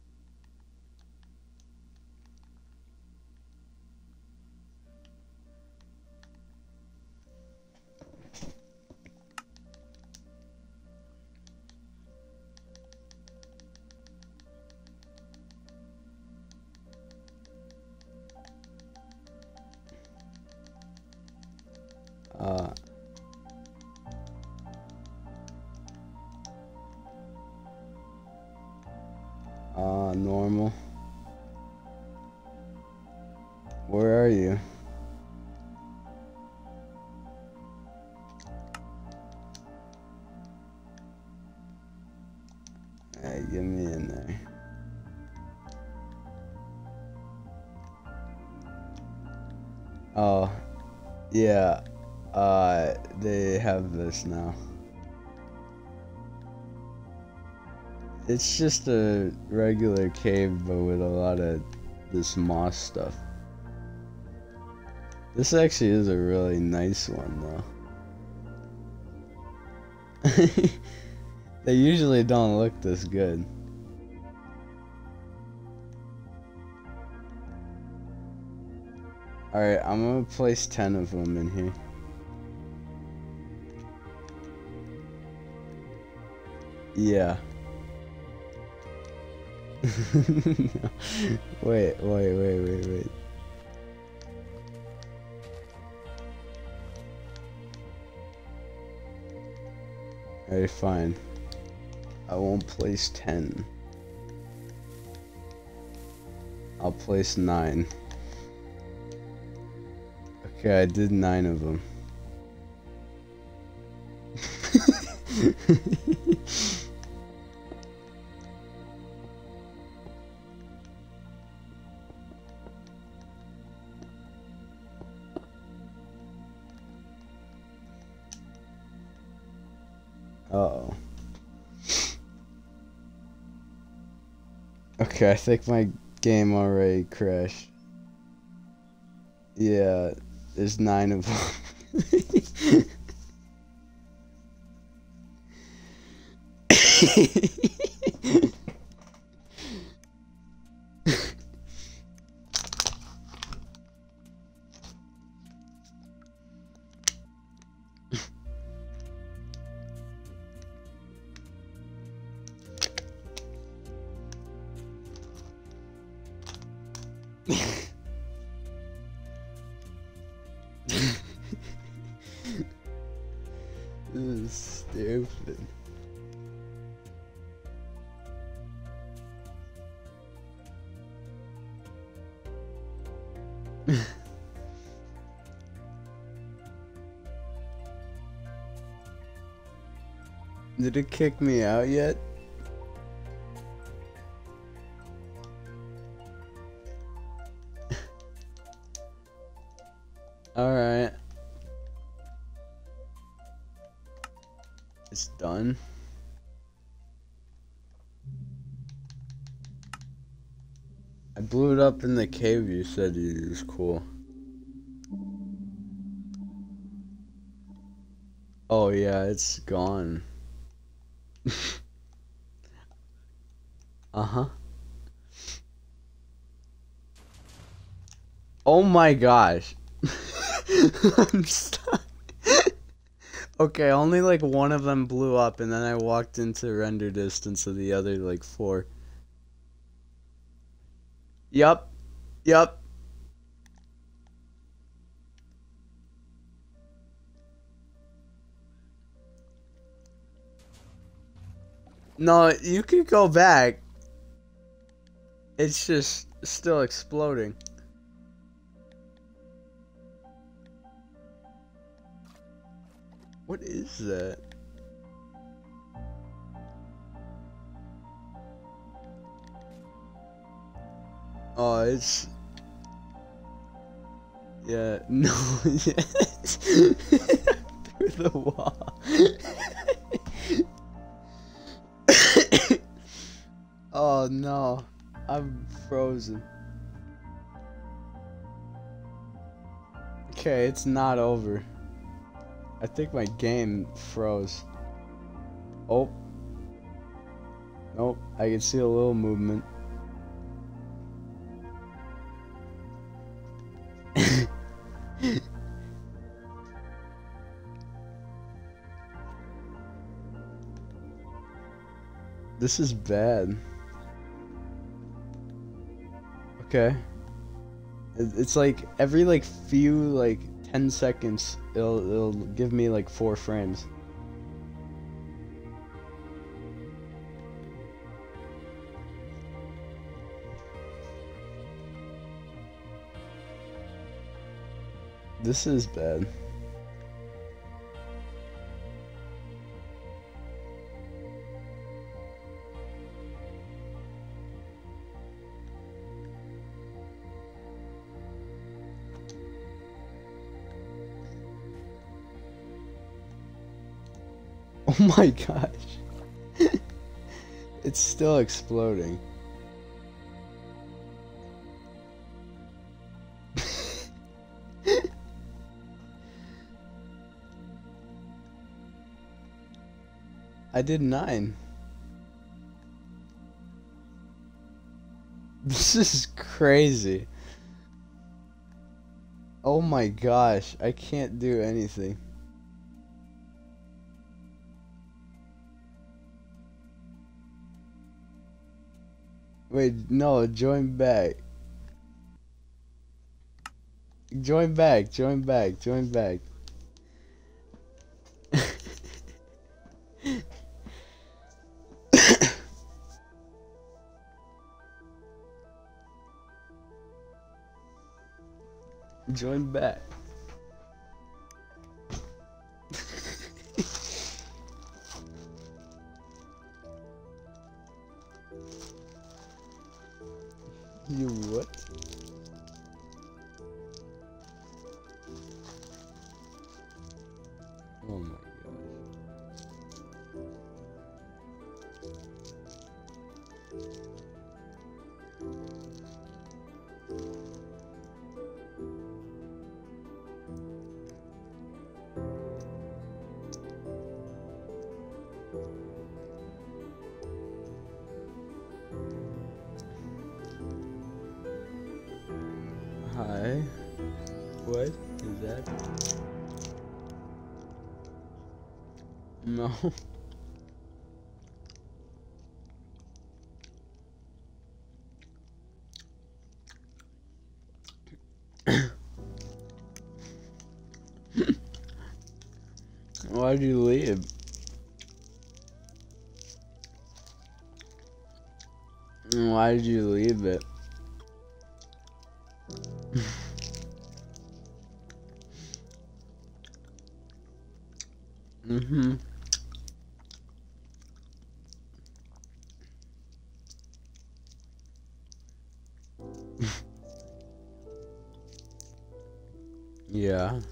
Speaker 1: Uh, uh, normal. Where are you? Hey, get me in there. Oh, yeah. Uh, they have this now. It's just a regular cave, but with a lot of this moss stuff. This actually is a really nice one, though. They usually don't look this good. Alright, I'm gonna place ten of them in here. Yeah. No. Wait, wait, wait, wait, wait. Alright, fine. I won't place ten. I'll place nine. Okay, I did nine of them. Uh-oh. Okay, I think my game already crashed. Yeah, there's nine of them. This is stupid. Did it kick me out yet? Alright. It's done. I blew it up in the cave you said it was cool. Oh yeah, it's gone. Uh-huh. Oh my gosh. I'm stuck. Okay, only like one of them blew up and then I walked into render distance of the other like four. Yup. Yup. No, you can go back. It's just still exploding. What is that? Oh, it's... Yeah, no, yes. Through the wall. Oh no, I'm frozen. Okay, it's not over. I think my game froze. Oh. Nope, I can see a little movement. This is bad. Okay. It's like every like few like ten seconds it'll it'll give me like four frames. This is bad. Oh my gosh. It's still exploding. I did nine. This is crazy. Oh my gosh, I can't do anything. Wait, no, join back. Join back, join back, join back. Join back. You what? Oh my gosh. Hi. What is that? No. Why'd you leave? Why did you leave it? Mm-hmm. Yeah.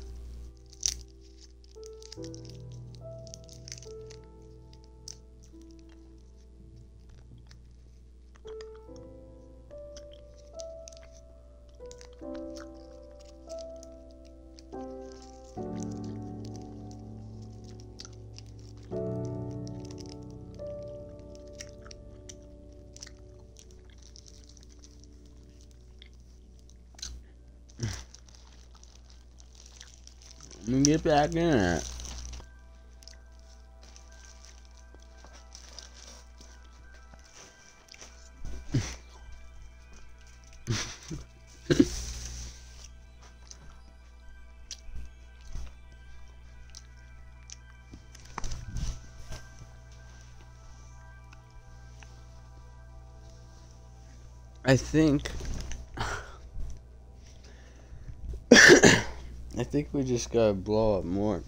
Speaker 1: Let me get back in it. I think I think we just gotta blow up more.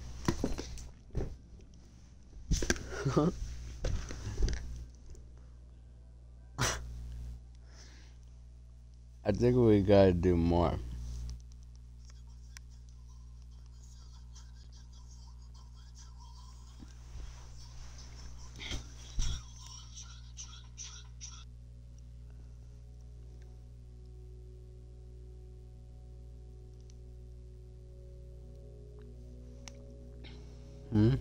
Speaker 1: I think we gotta do more. Hmm?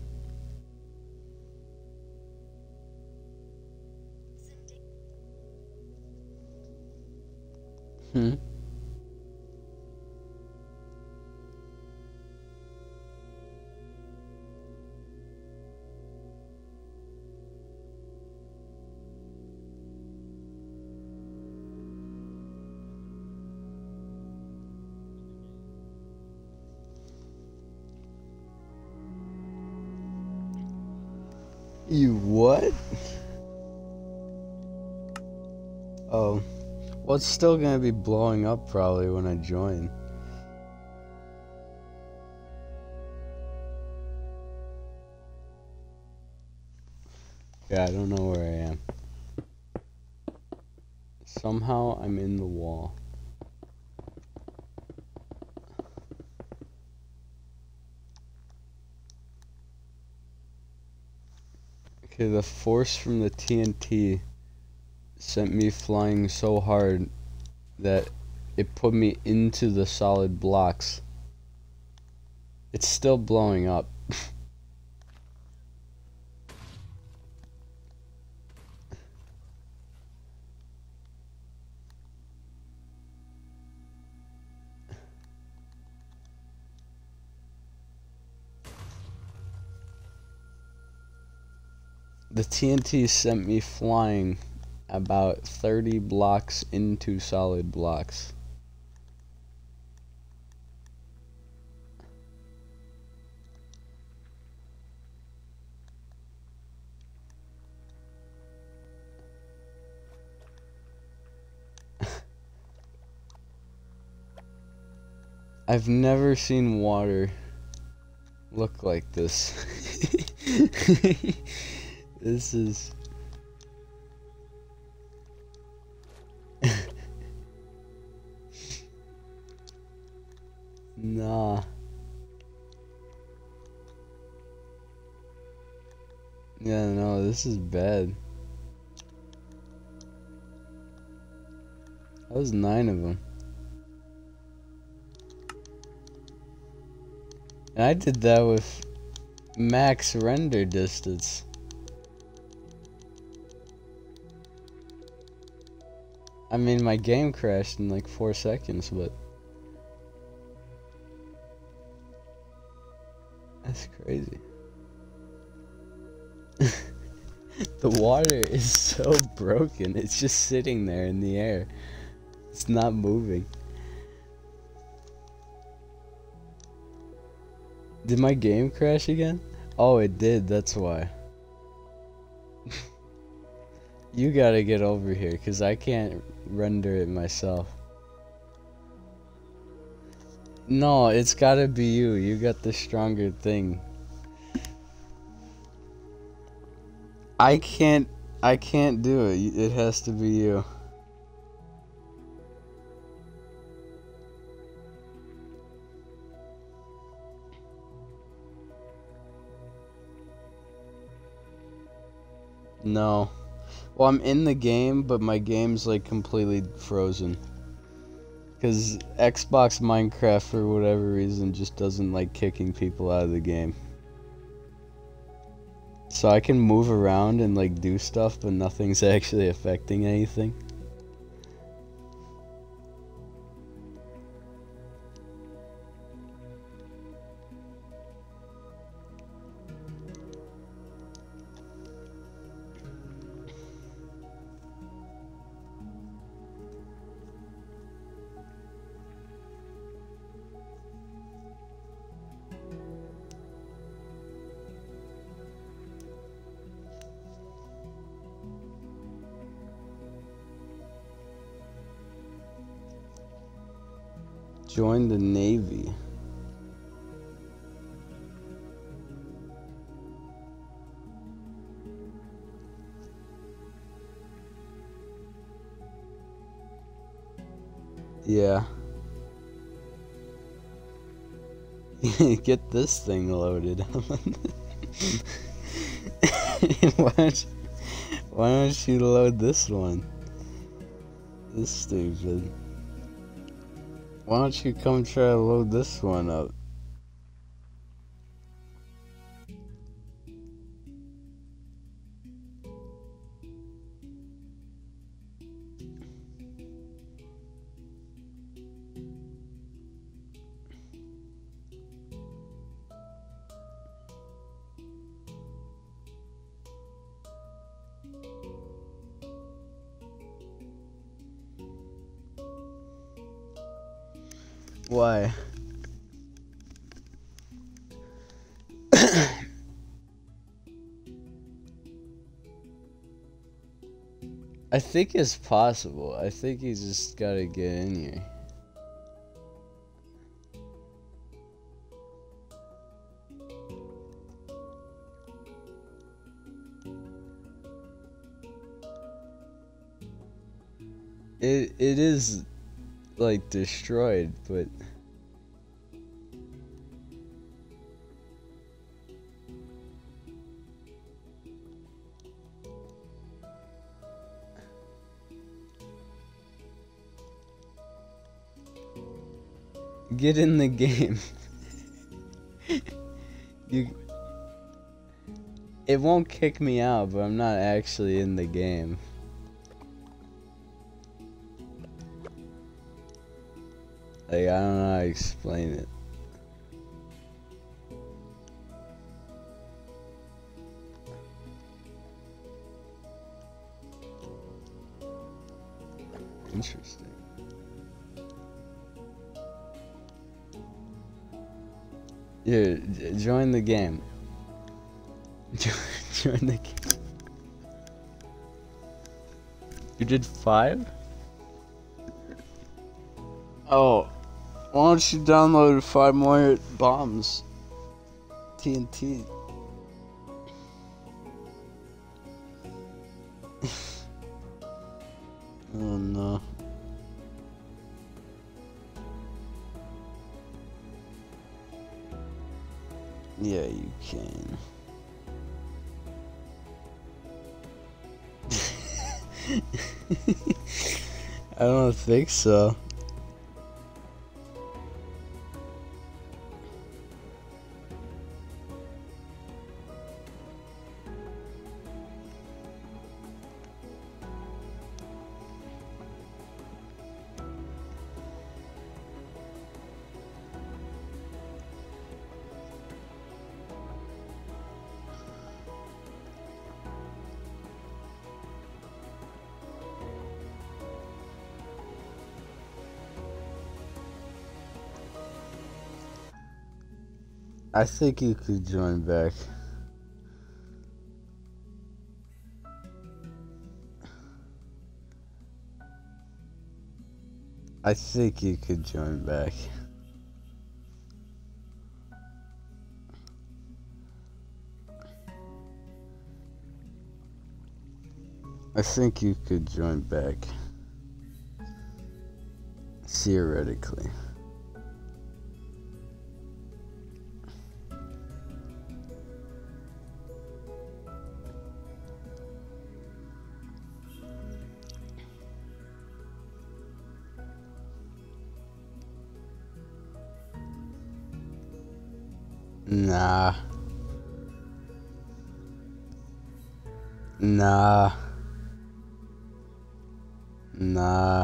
Speaker 1: Hmm? You what? Oh. Well, it's still gonna be blowing up probably when I join. Yeah, I don't know where I am. Somehow I'm in the wall. Okay, the force from the T N T sent me flying so hard that it put me into the solid blocks. It's still blowing up. The T N T sent me flying about thirty blocks into solid blocks. I've never seen water look like this. This is... Nah. Yeah, no, this is bad. That was nine of them. And I did that with max render distance. I mean, my game crashed in like four seconds, but... That's crazy. The water is so broken, it's just sitting there in the air. It's not moving. Did my game crash again? Oh, it did, that's why. You gotta get over here, because I can't render it myself. No, it's gotta be you. You got the stronger thing. I can't... I can't do it. It has to be you. No. Well, I'm in the game, but my game's like completely frozen. Because Xbox Minecraft, for whatever reason, just doesn't like kicking people out of the game. So I can move around and like do stuff, but nothing's actually affecting anything. Join the Navy. Yeah. Get this thing loaded. why, don't you, why don't you load this one? This is stupid. Why don't you come try to load this one up? Why? I think it's possible. I think you just gotta get in here. It it is like destroyed, but get in the game. you It won't kick me out, but I'm not actually in the game. Like, I don't know how to explain it. Interesting. Yeah, join the game. Join the game. You did five? Oh. Why don't you download five more bombs? T N T. Oh no. Yeah, you can. I don't think so. I think you could join back. I think you could join back. I think you could join back. Theoretically. Nah. Nah. Nah.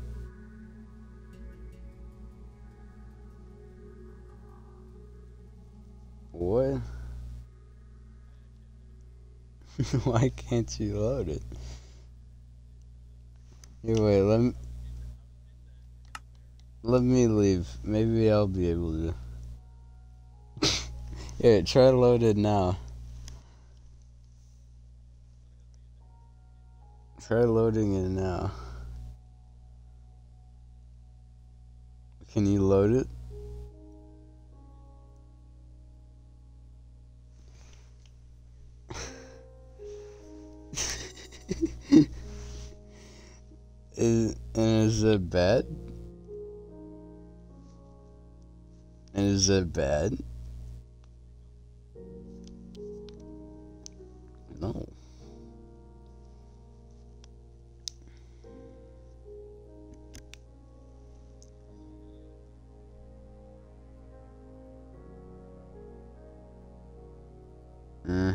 Speaker 1: What? Why can't you load it? Here, wait, let me... Let me leave. Maybe I'll be able to. Here, try load it now. Try loading it now. Can you load it? Is, and is it bad? And is it bad? No. Eh.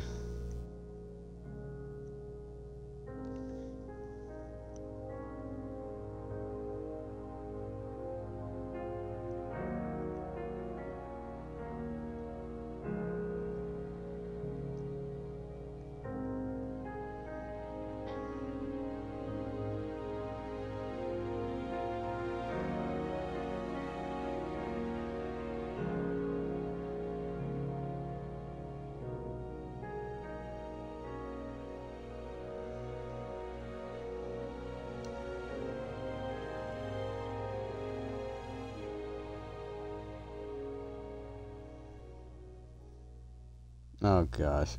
Speaker 1: Oh gosh.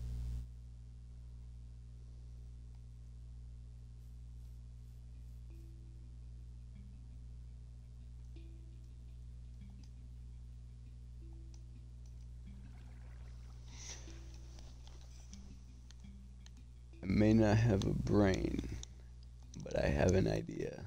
Speaker 1: I may not have a brain, but I have an idea.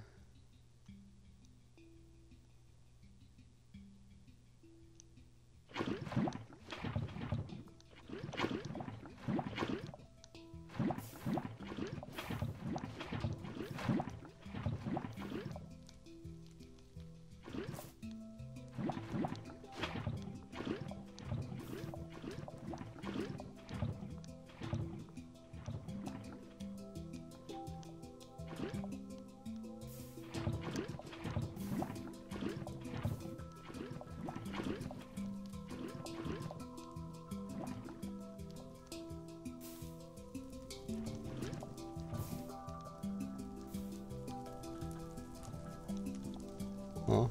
Speaker 1: Huh?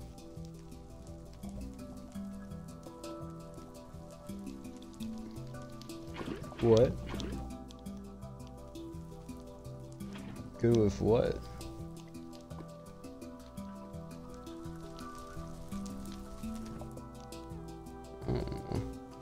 Speaker 1: What? Good with what? I don't know.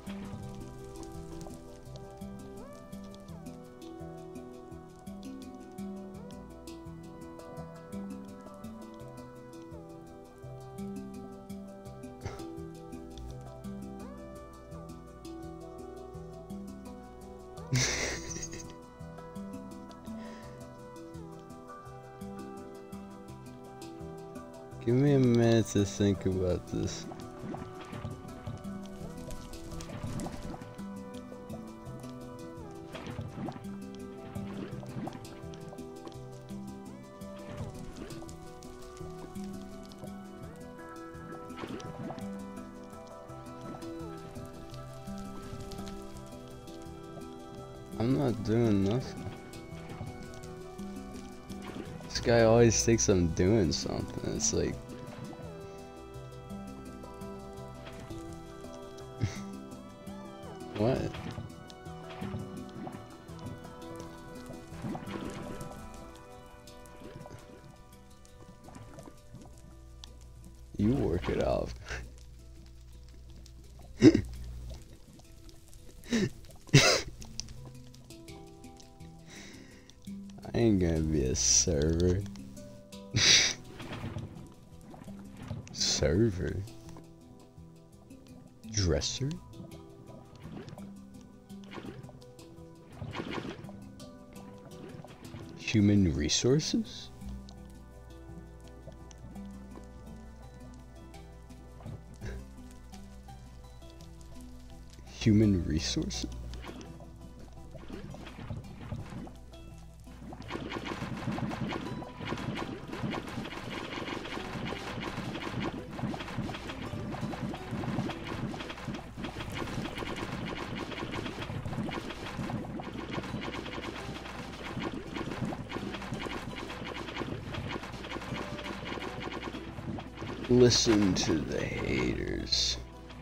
Speaker 1: Give me a minute to think about this. I'm not doing nothing. This guy always thinks I'm doing something. It's like... What? You work it out. I ain't gonna be a server. Server? Dresser? Human resources? Human resources? Listen to the haters.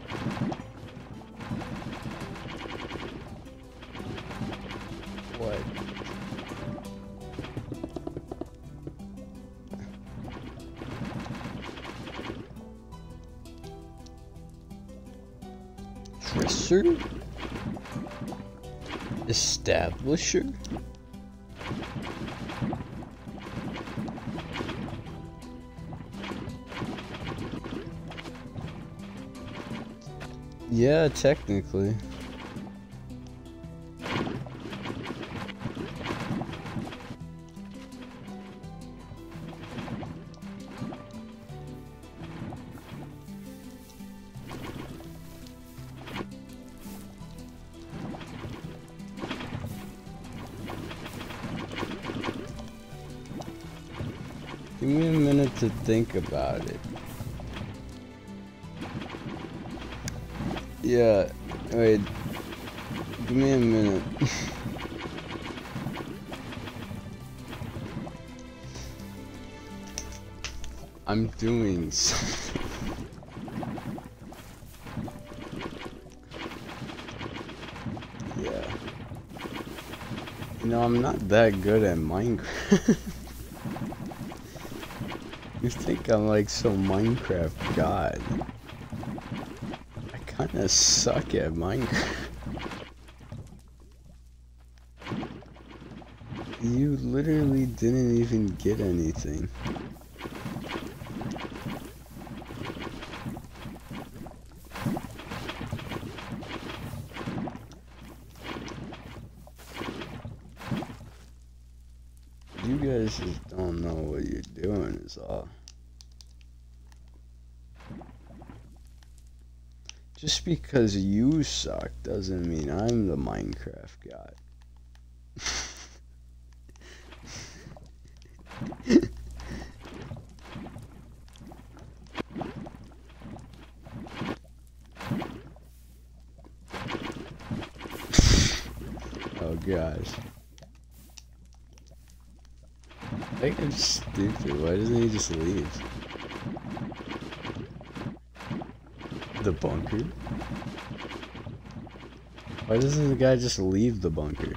Speaker 1: What? Dresser? Establisher? Yeah, technically. Give me a minute to think about it. Yeah, wait. Give me a minute. I'm doing something. Yeah. You know, I'm not that good at Minecraft. You think I'm like some Minecraft god. I kinda suck at Minecraft. You literally didn't even get anything. You guys just don't know what you're doing is all. Just because you suck doesn't mean I'm the Minecraft god. Oh gosh. I think I'm stupid. Why doesn't he just leave? The bunker? Why doesn't the guy just leave the bunker?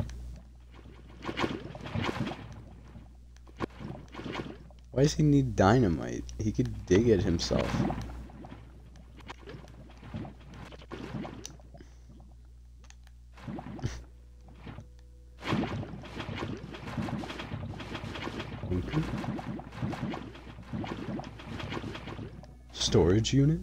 Speaker 1: Why does he need dynamite? He could dig it himself. Bunker? Storage unit?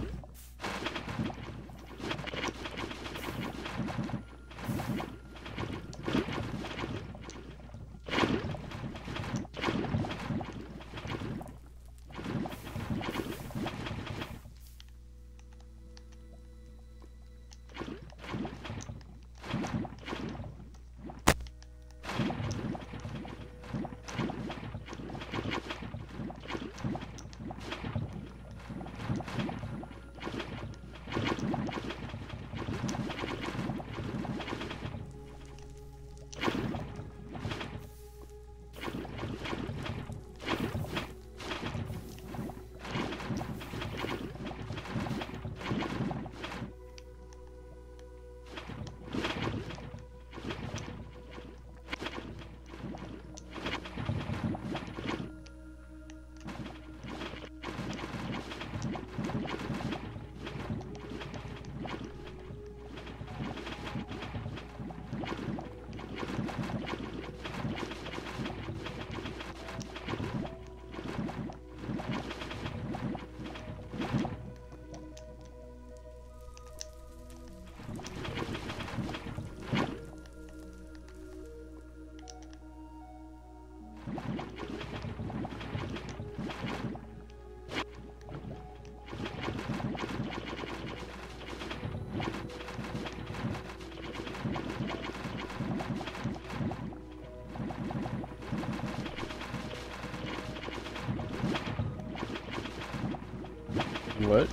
Speaker 1: What?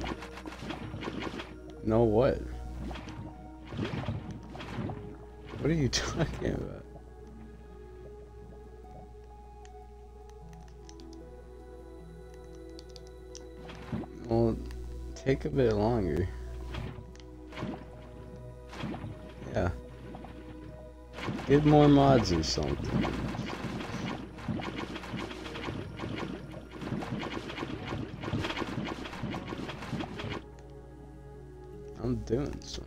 Speaker 1: No, what? What are you talking about? Well, take a bit longer. Yeah. Get more mods or something. I'm doing something.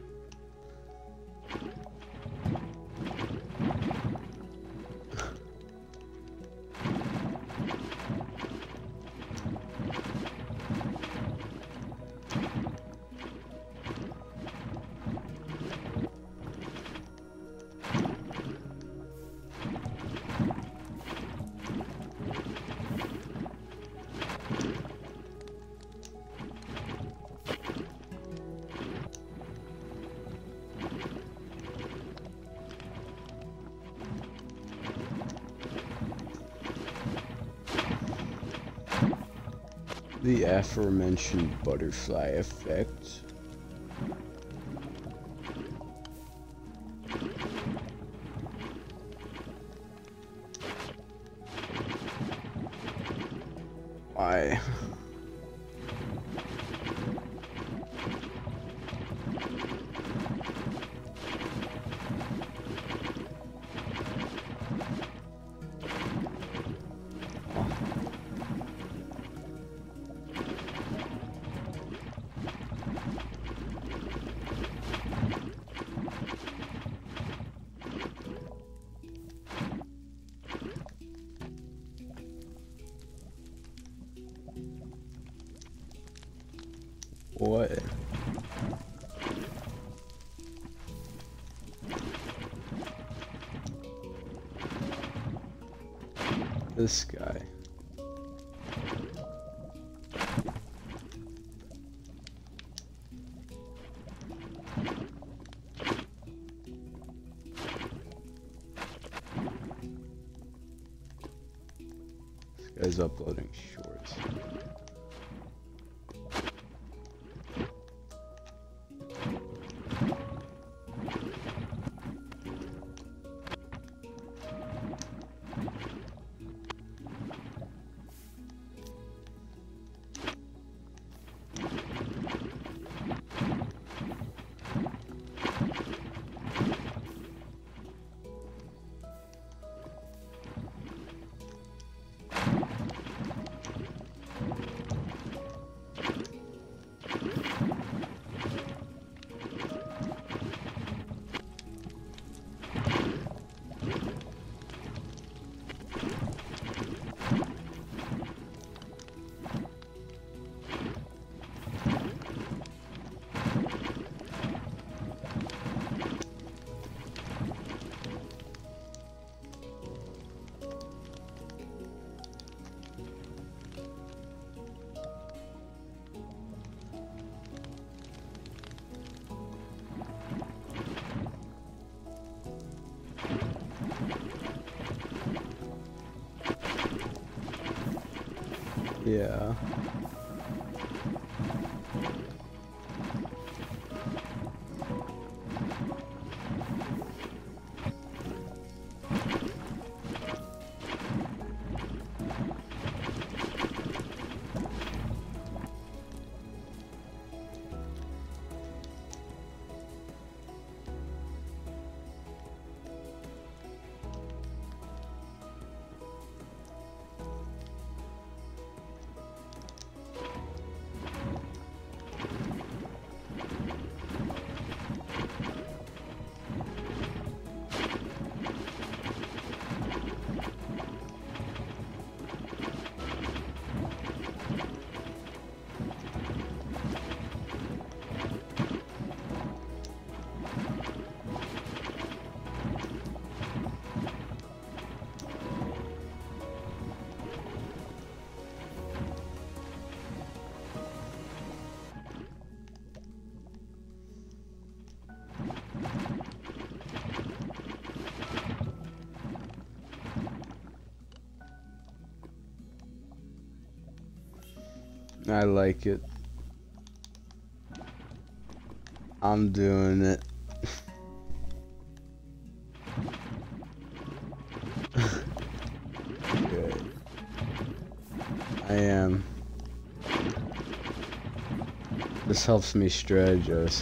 Speaker 1: The aforementioned butterfly effect. Why? What? This guy. This guy's uploading shorts. Yeah. I like it. I'm doing it. Good. I am. This helps me strategize.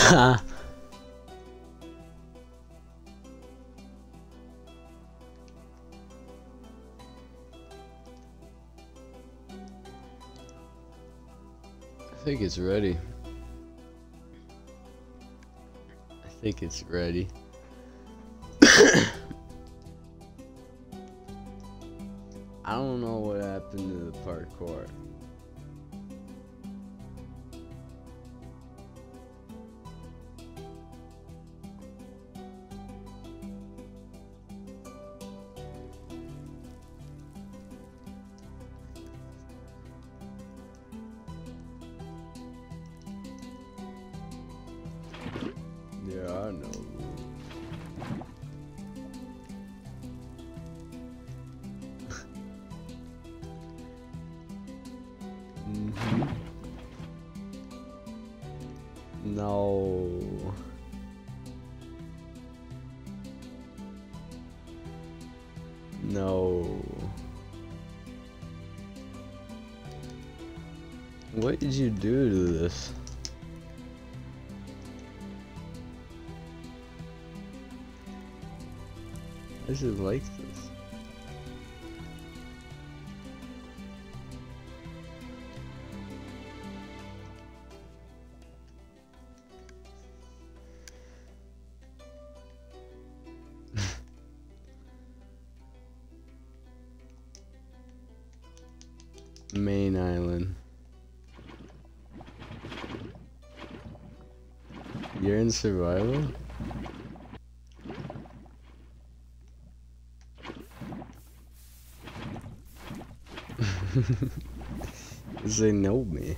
Speaker 1: I think it's ready. I think it's ready. I don't know what happened to the parkour. Yeah, I know. Mm-hmm. No. No. What did you do to this? I just like this. Main Island. You're in survival? They know me.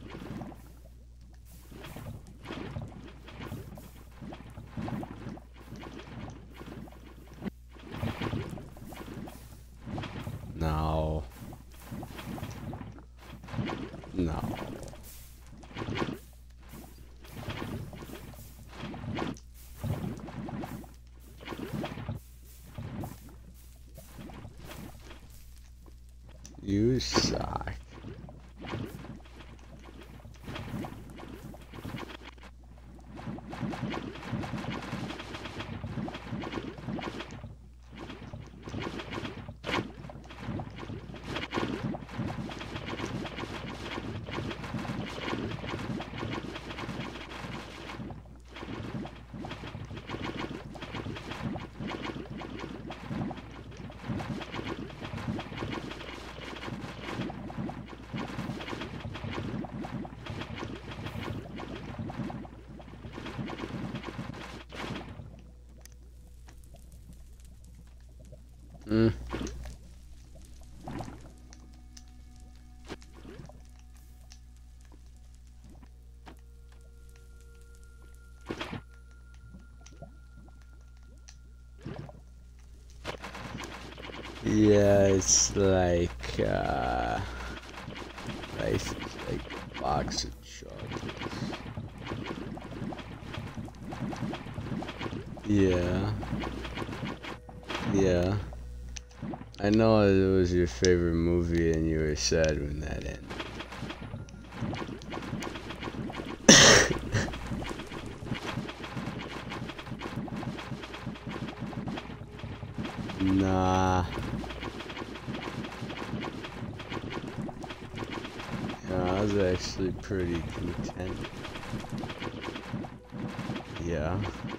Speaker 1: No. No. You suck. Mm. Yeah, it's like, uh, life is like a box of chocolates. Yeah. Yeah. I know it was your favorite movie and you were sad when that ended. Nah. Yeah, I was actually pretty content. Yeah.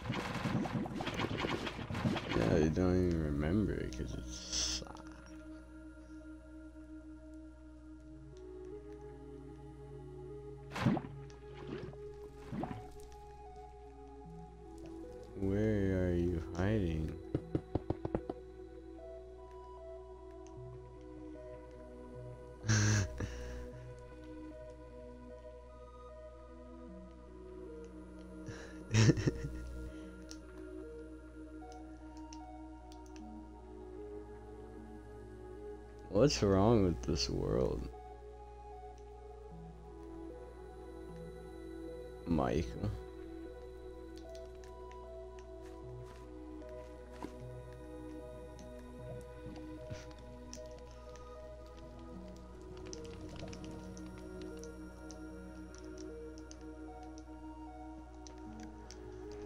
Speaker 1: Yeah, you don't even remember it because it's... Where are you hiding? What's wrong with this world? Michael.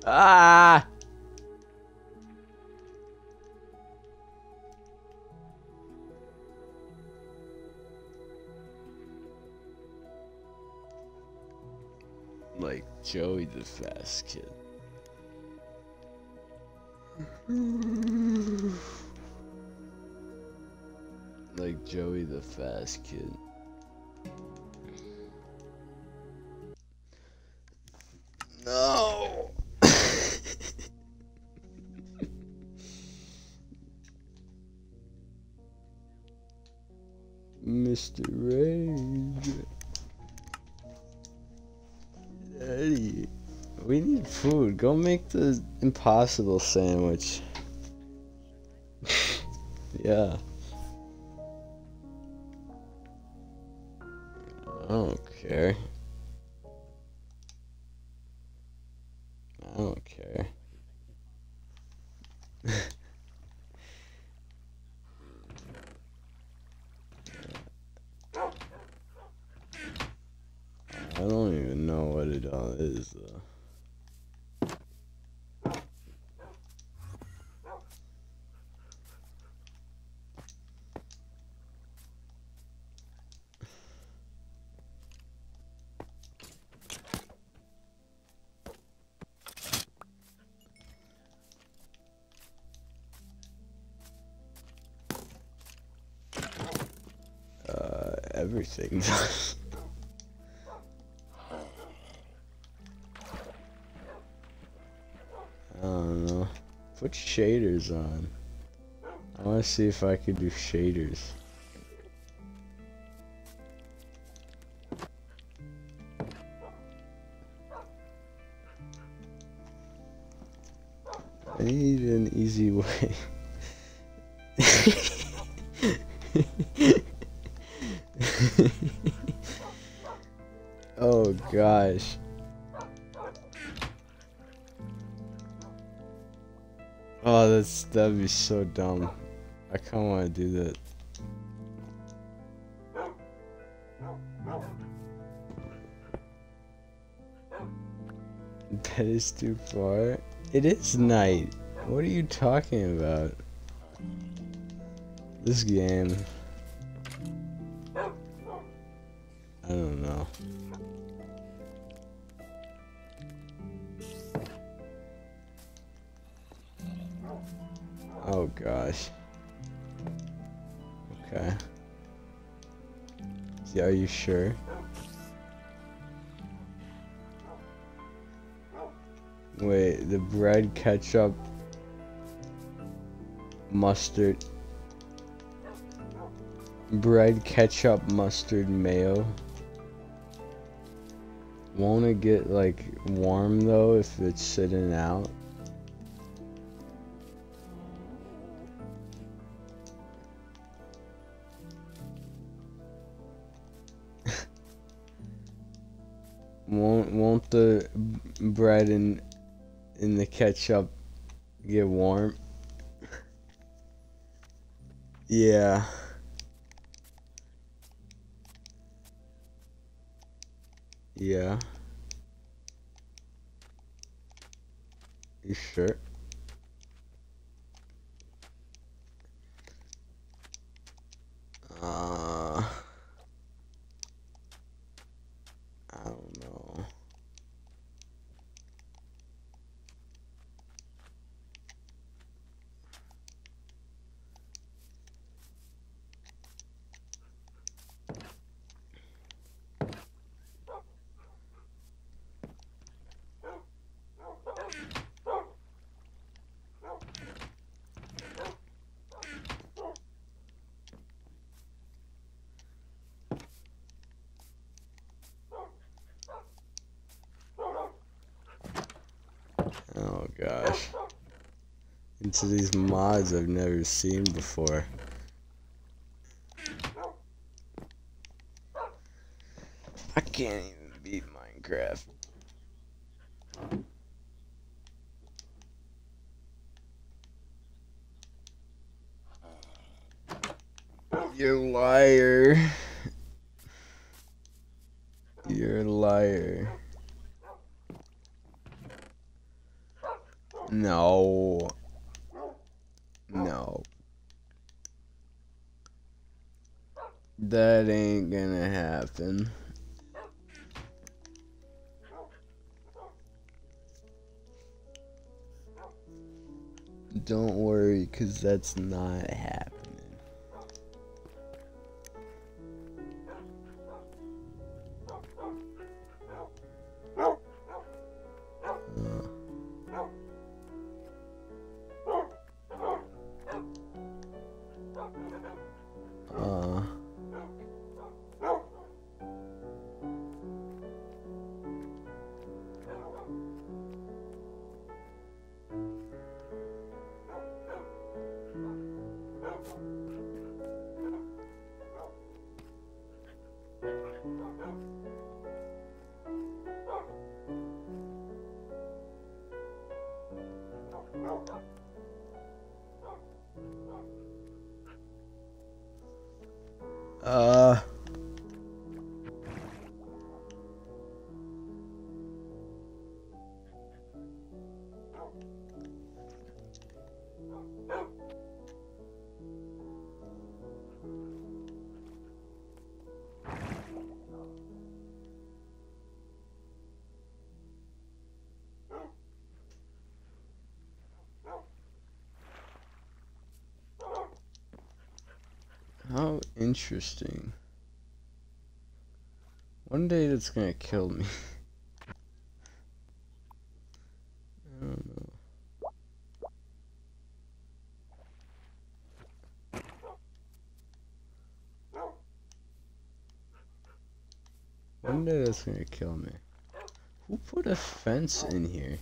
Speaker 1: Ah! Like Joey the Fast Kid. Like Joey the Fast Kid. No! Mister Rage. Daddy, we need food. Go make the Impossible sandwich. Yeah. I don't care. I don't care. I don't even know what it all is, though. Uh, everything does. I don't know. Put shaders on. I want to see if I could do shaders. I need an easy way. Oh gosh. Oh, that's that'd be so dumb. I kinda wanna do that. That is too far. It is night. What are you talking about? This game. I don't know. Oh gosh. Okay. Yeah, are you sure? Wait, the bread, ketchup, mustard. Bread, ketchup, mustard, mayo. Won't it get like warm though if it's sitting out? Won't won't the bread and in the ketchup get warm? Yeah. Yeah. You sure? Uh, I don't know. Oh gosh. Into these mods I've never seen before. I can't even beat Minecraft. You liar. You're a liar. No. No. That ain't gonna happen. Don't worry, cause that's not happening. Uh, uh, uh, how interesting. One day that's gonna kill me. I don't know. One day that's gonna kill me. Who put a fence in here?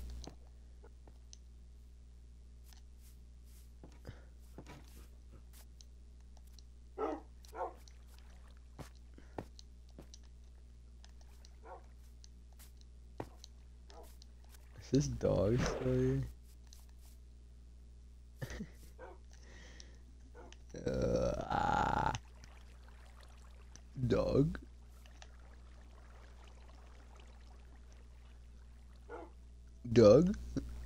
Speaker 1: Is this dog still here? uh, ah. Dog? Dog?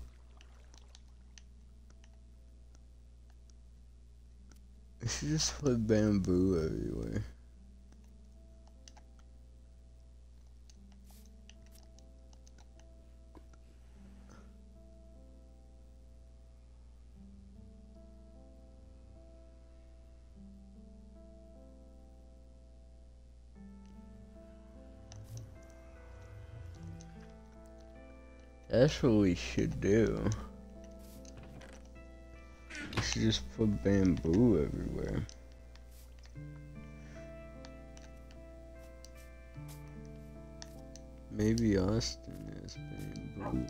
Speaker 1: I should just put bamboo everywhere. That's what we should do. We should just put bamboo everywhere. Maybe Austin has bamboo.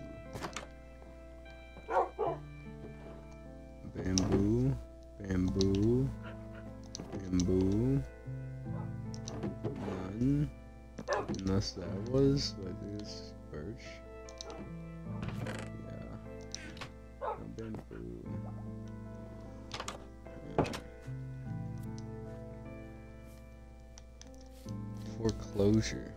Speaker 1: Bamboo, bamboo, bamboo. None. Unless that was, I think it's birch. Yeah. No bamboo. Foreclosure.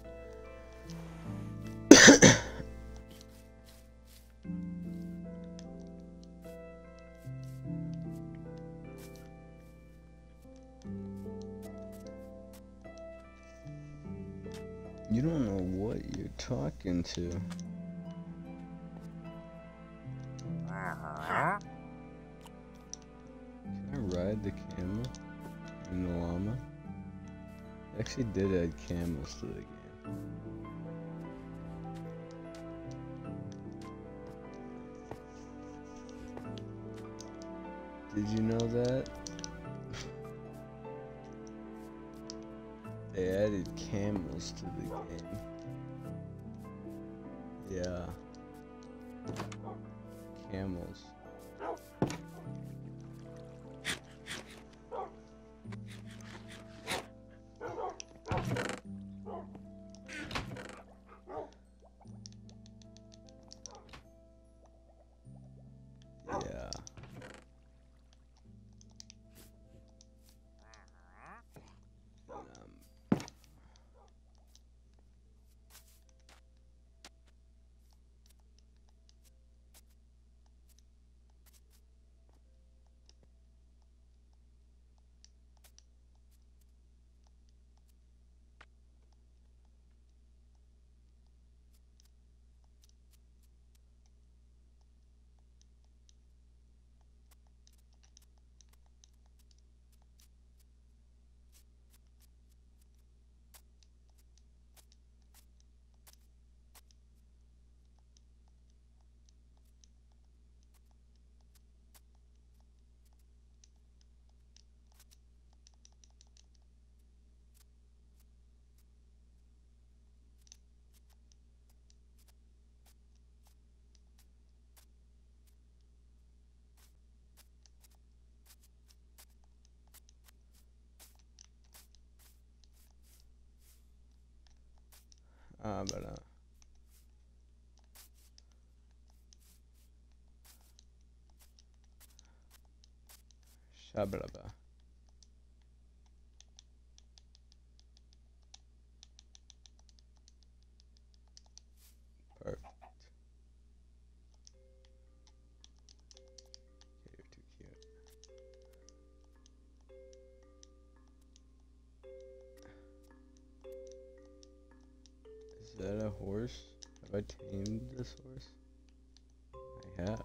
Speaker 1: You don't know what you're talking to. Can I ride the camel and the llama? I actually did add camels to the game. Did you know that? They added camels to the game. Yeah. Camels. Yeah. Ah, but uh. Shabalaba. Perfect. Okay, you're too cute. Is that a horse? Have I tamed this horse? I have.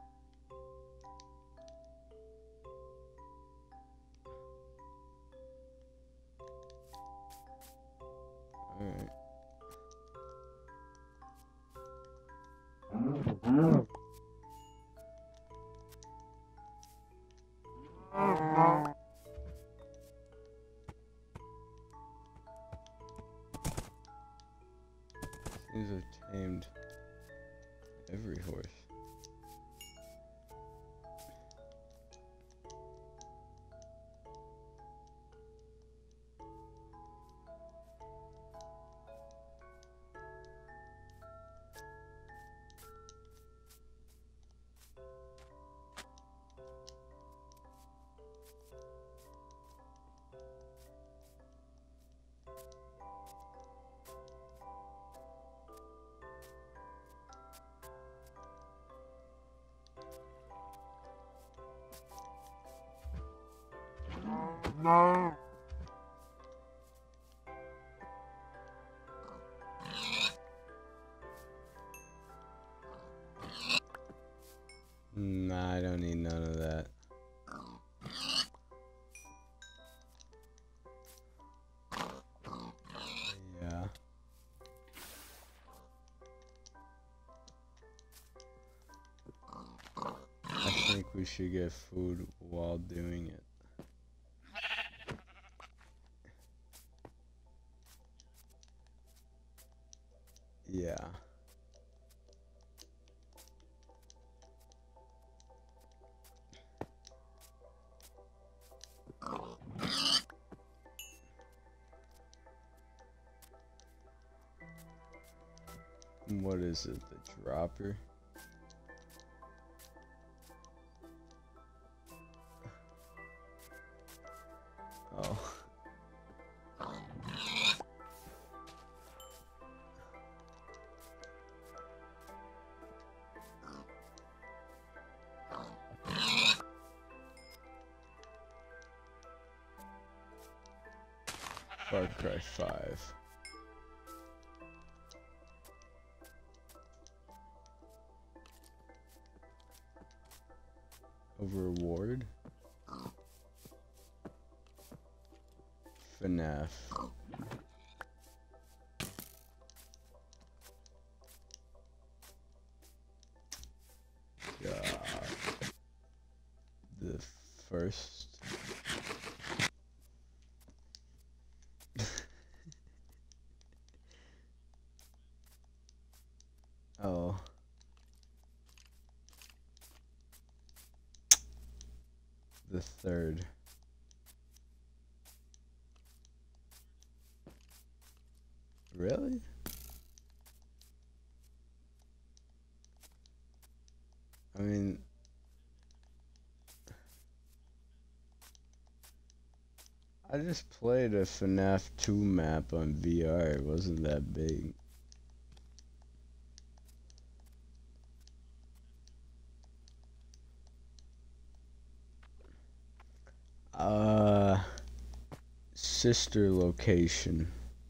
Speaker 1: Alright. Seems I've tamed every horse. No. Nah, I don't need none of that. Yeah. I think we should get food while doing it. Yeah. What is it? The dropper? Oh. Far Cry five. A reward? F NAF. God. The first. Oh. The third. Really? I mean, I just played a F NAF two map on V R. It wasn't that big. Uh, sister location.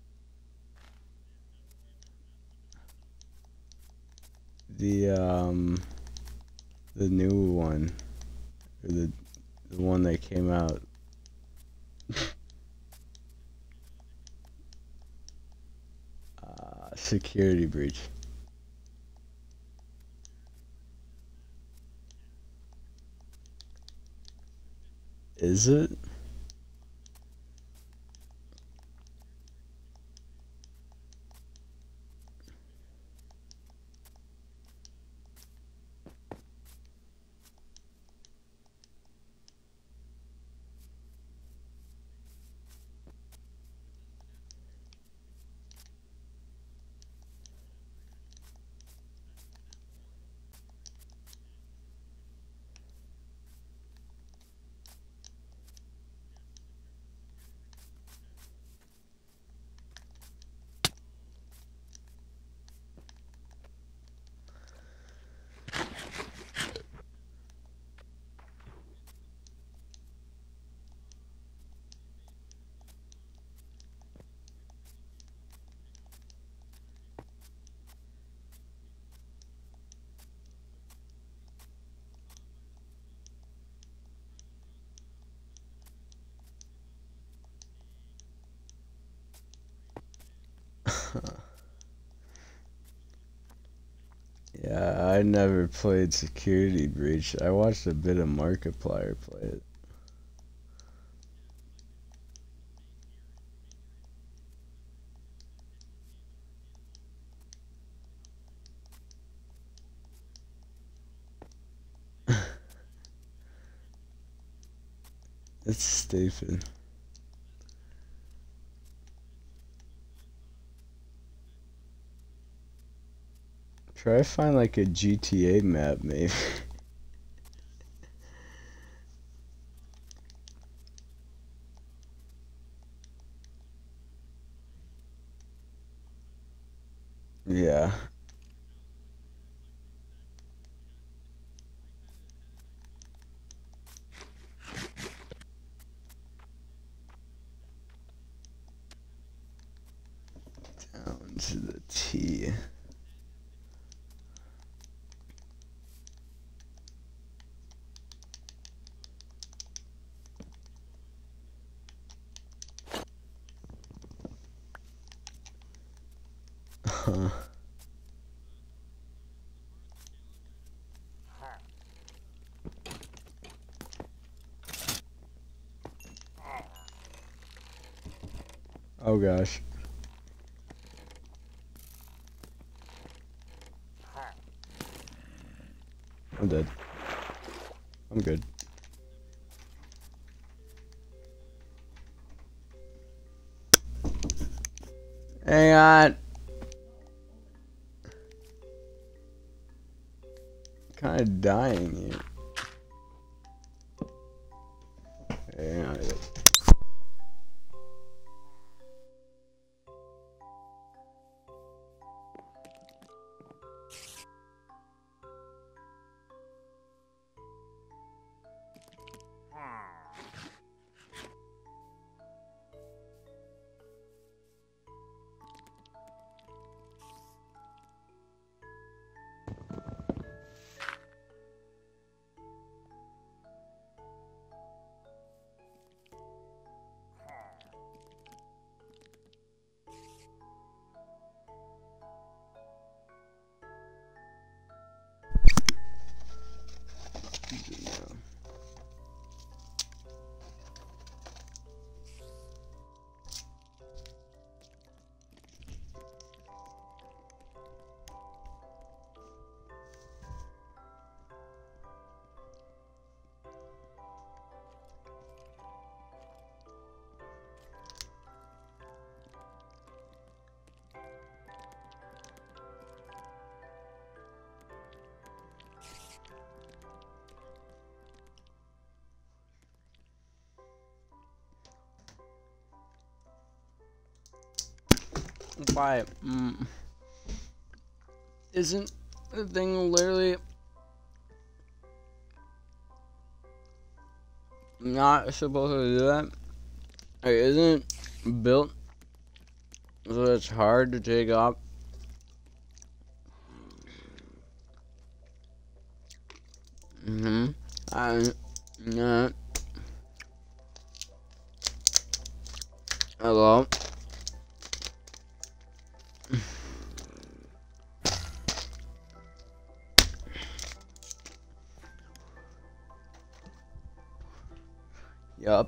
Speaker 1: The um, the new one, or the the one that came out. uh, security breach. Is it? I never played Security Breach. I watched a bit of Markiplier play it. It's stupid. Try to find like a G T A map, maybe. Yeah. Down to the T. Huh. Oh gosh. I'm dead. I'm good. Hang on. Kind of dying here. Hang on. Why? Mm, isn't the thing literally not supposed to do that? Like, isn't it built so it's hard to take off? Mm-hmm. I'm not. Hello? Yup.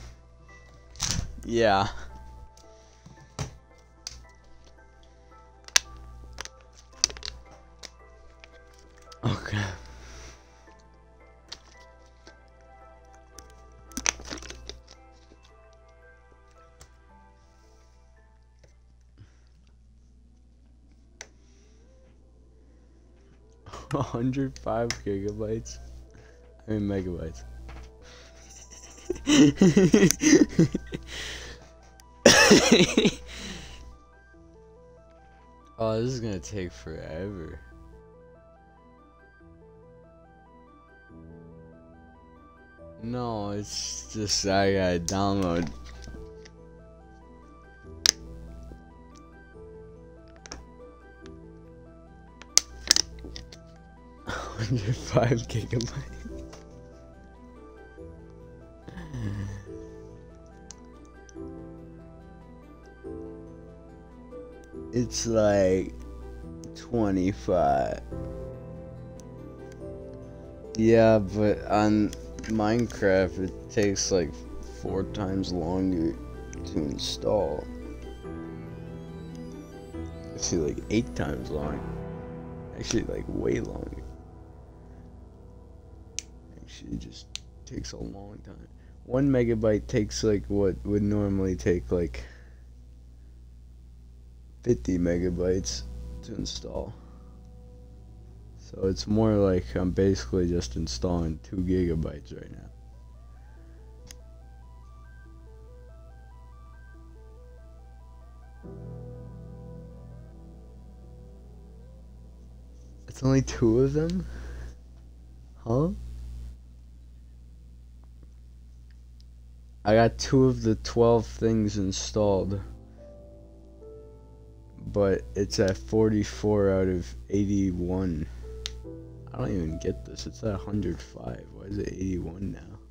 Speaker 1: Yeah. Okay. one hundred five gigabytes. I mean megabytes. Oh, this is gonna take forever. No, it's just I gotta download. one hundred five gigabytes. It's like twenty-five. Yeah, but on Minecraft it takes like four times longer to install. Actually, like eight times long. Actually, like way longer. Actually, it just takes a long time. One megabyte takes like what would normally take like fifty megabytes to install. So it's more like I'm basically just installing two gigabytes right now. It's only two of them? Huh? I got two of the twelve things installed. But it's at forty-four out of eighty-one. I don't even get this. It's at one hundred five. Why is it eighty-one now?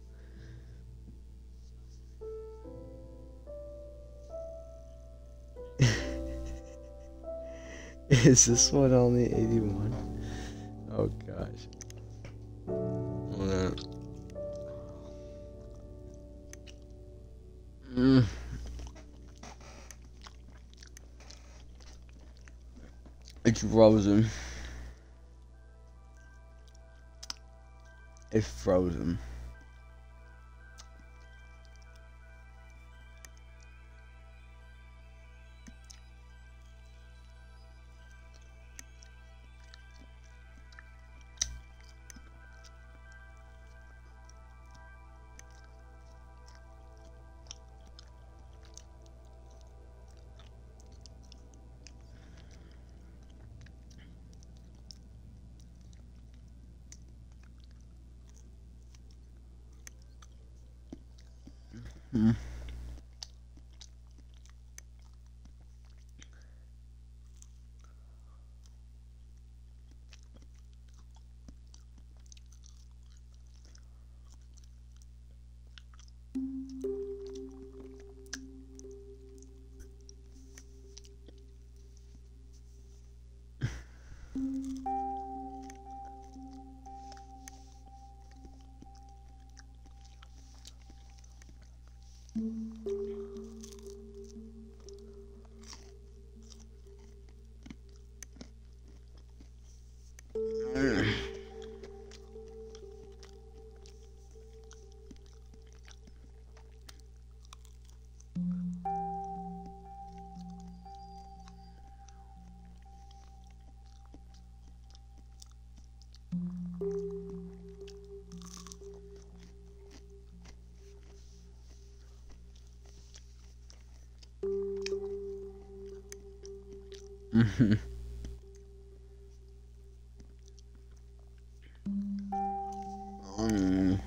Speaker 1: Is this one only eighty-one? Oh gosh. Mm. It's frozen. It's frozen. Hmm. Mm-hmm. um,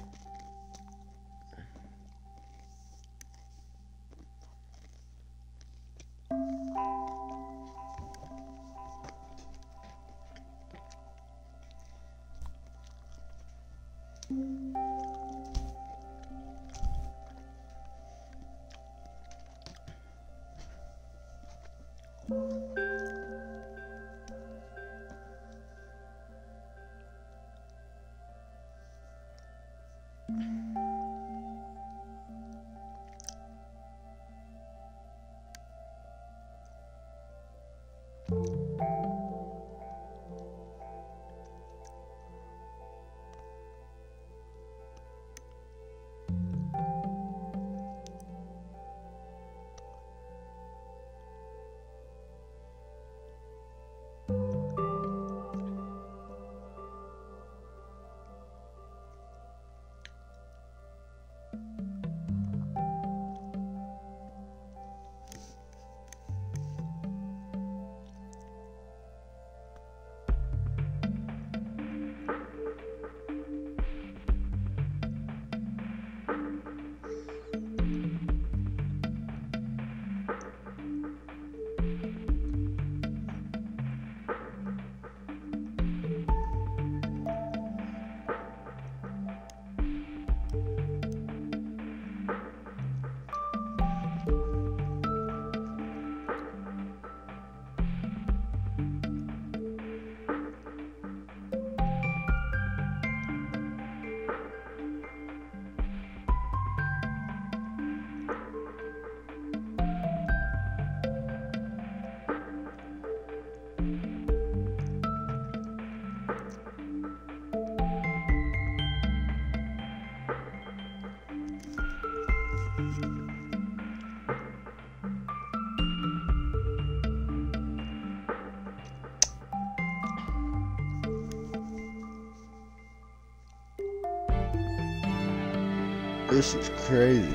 Speaker 1: This is crazy.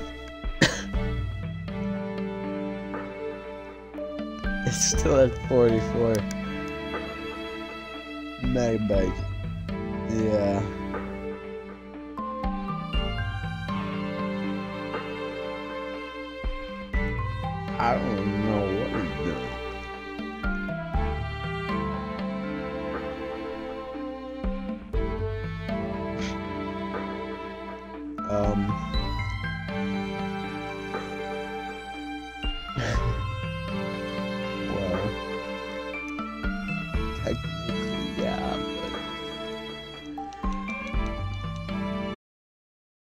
Speaker 1: It's still at forty-four megabytes. Yeah. I don't know what he's doing. Um.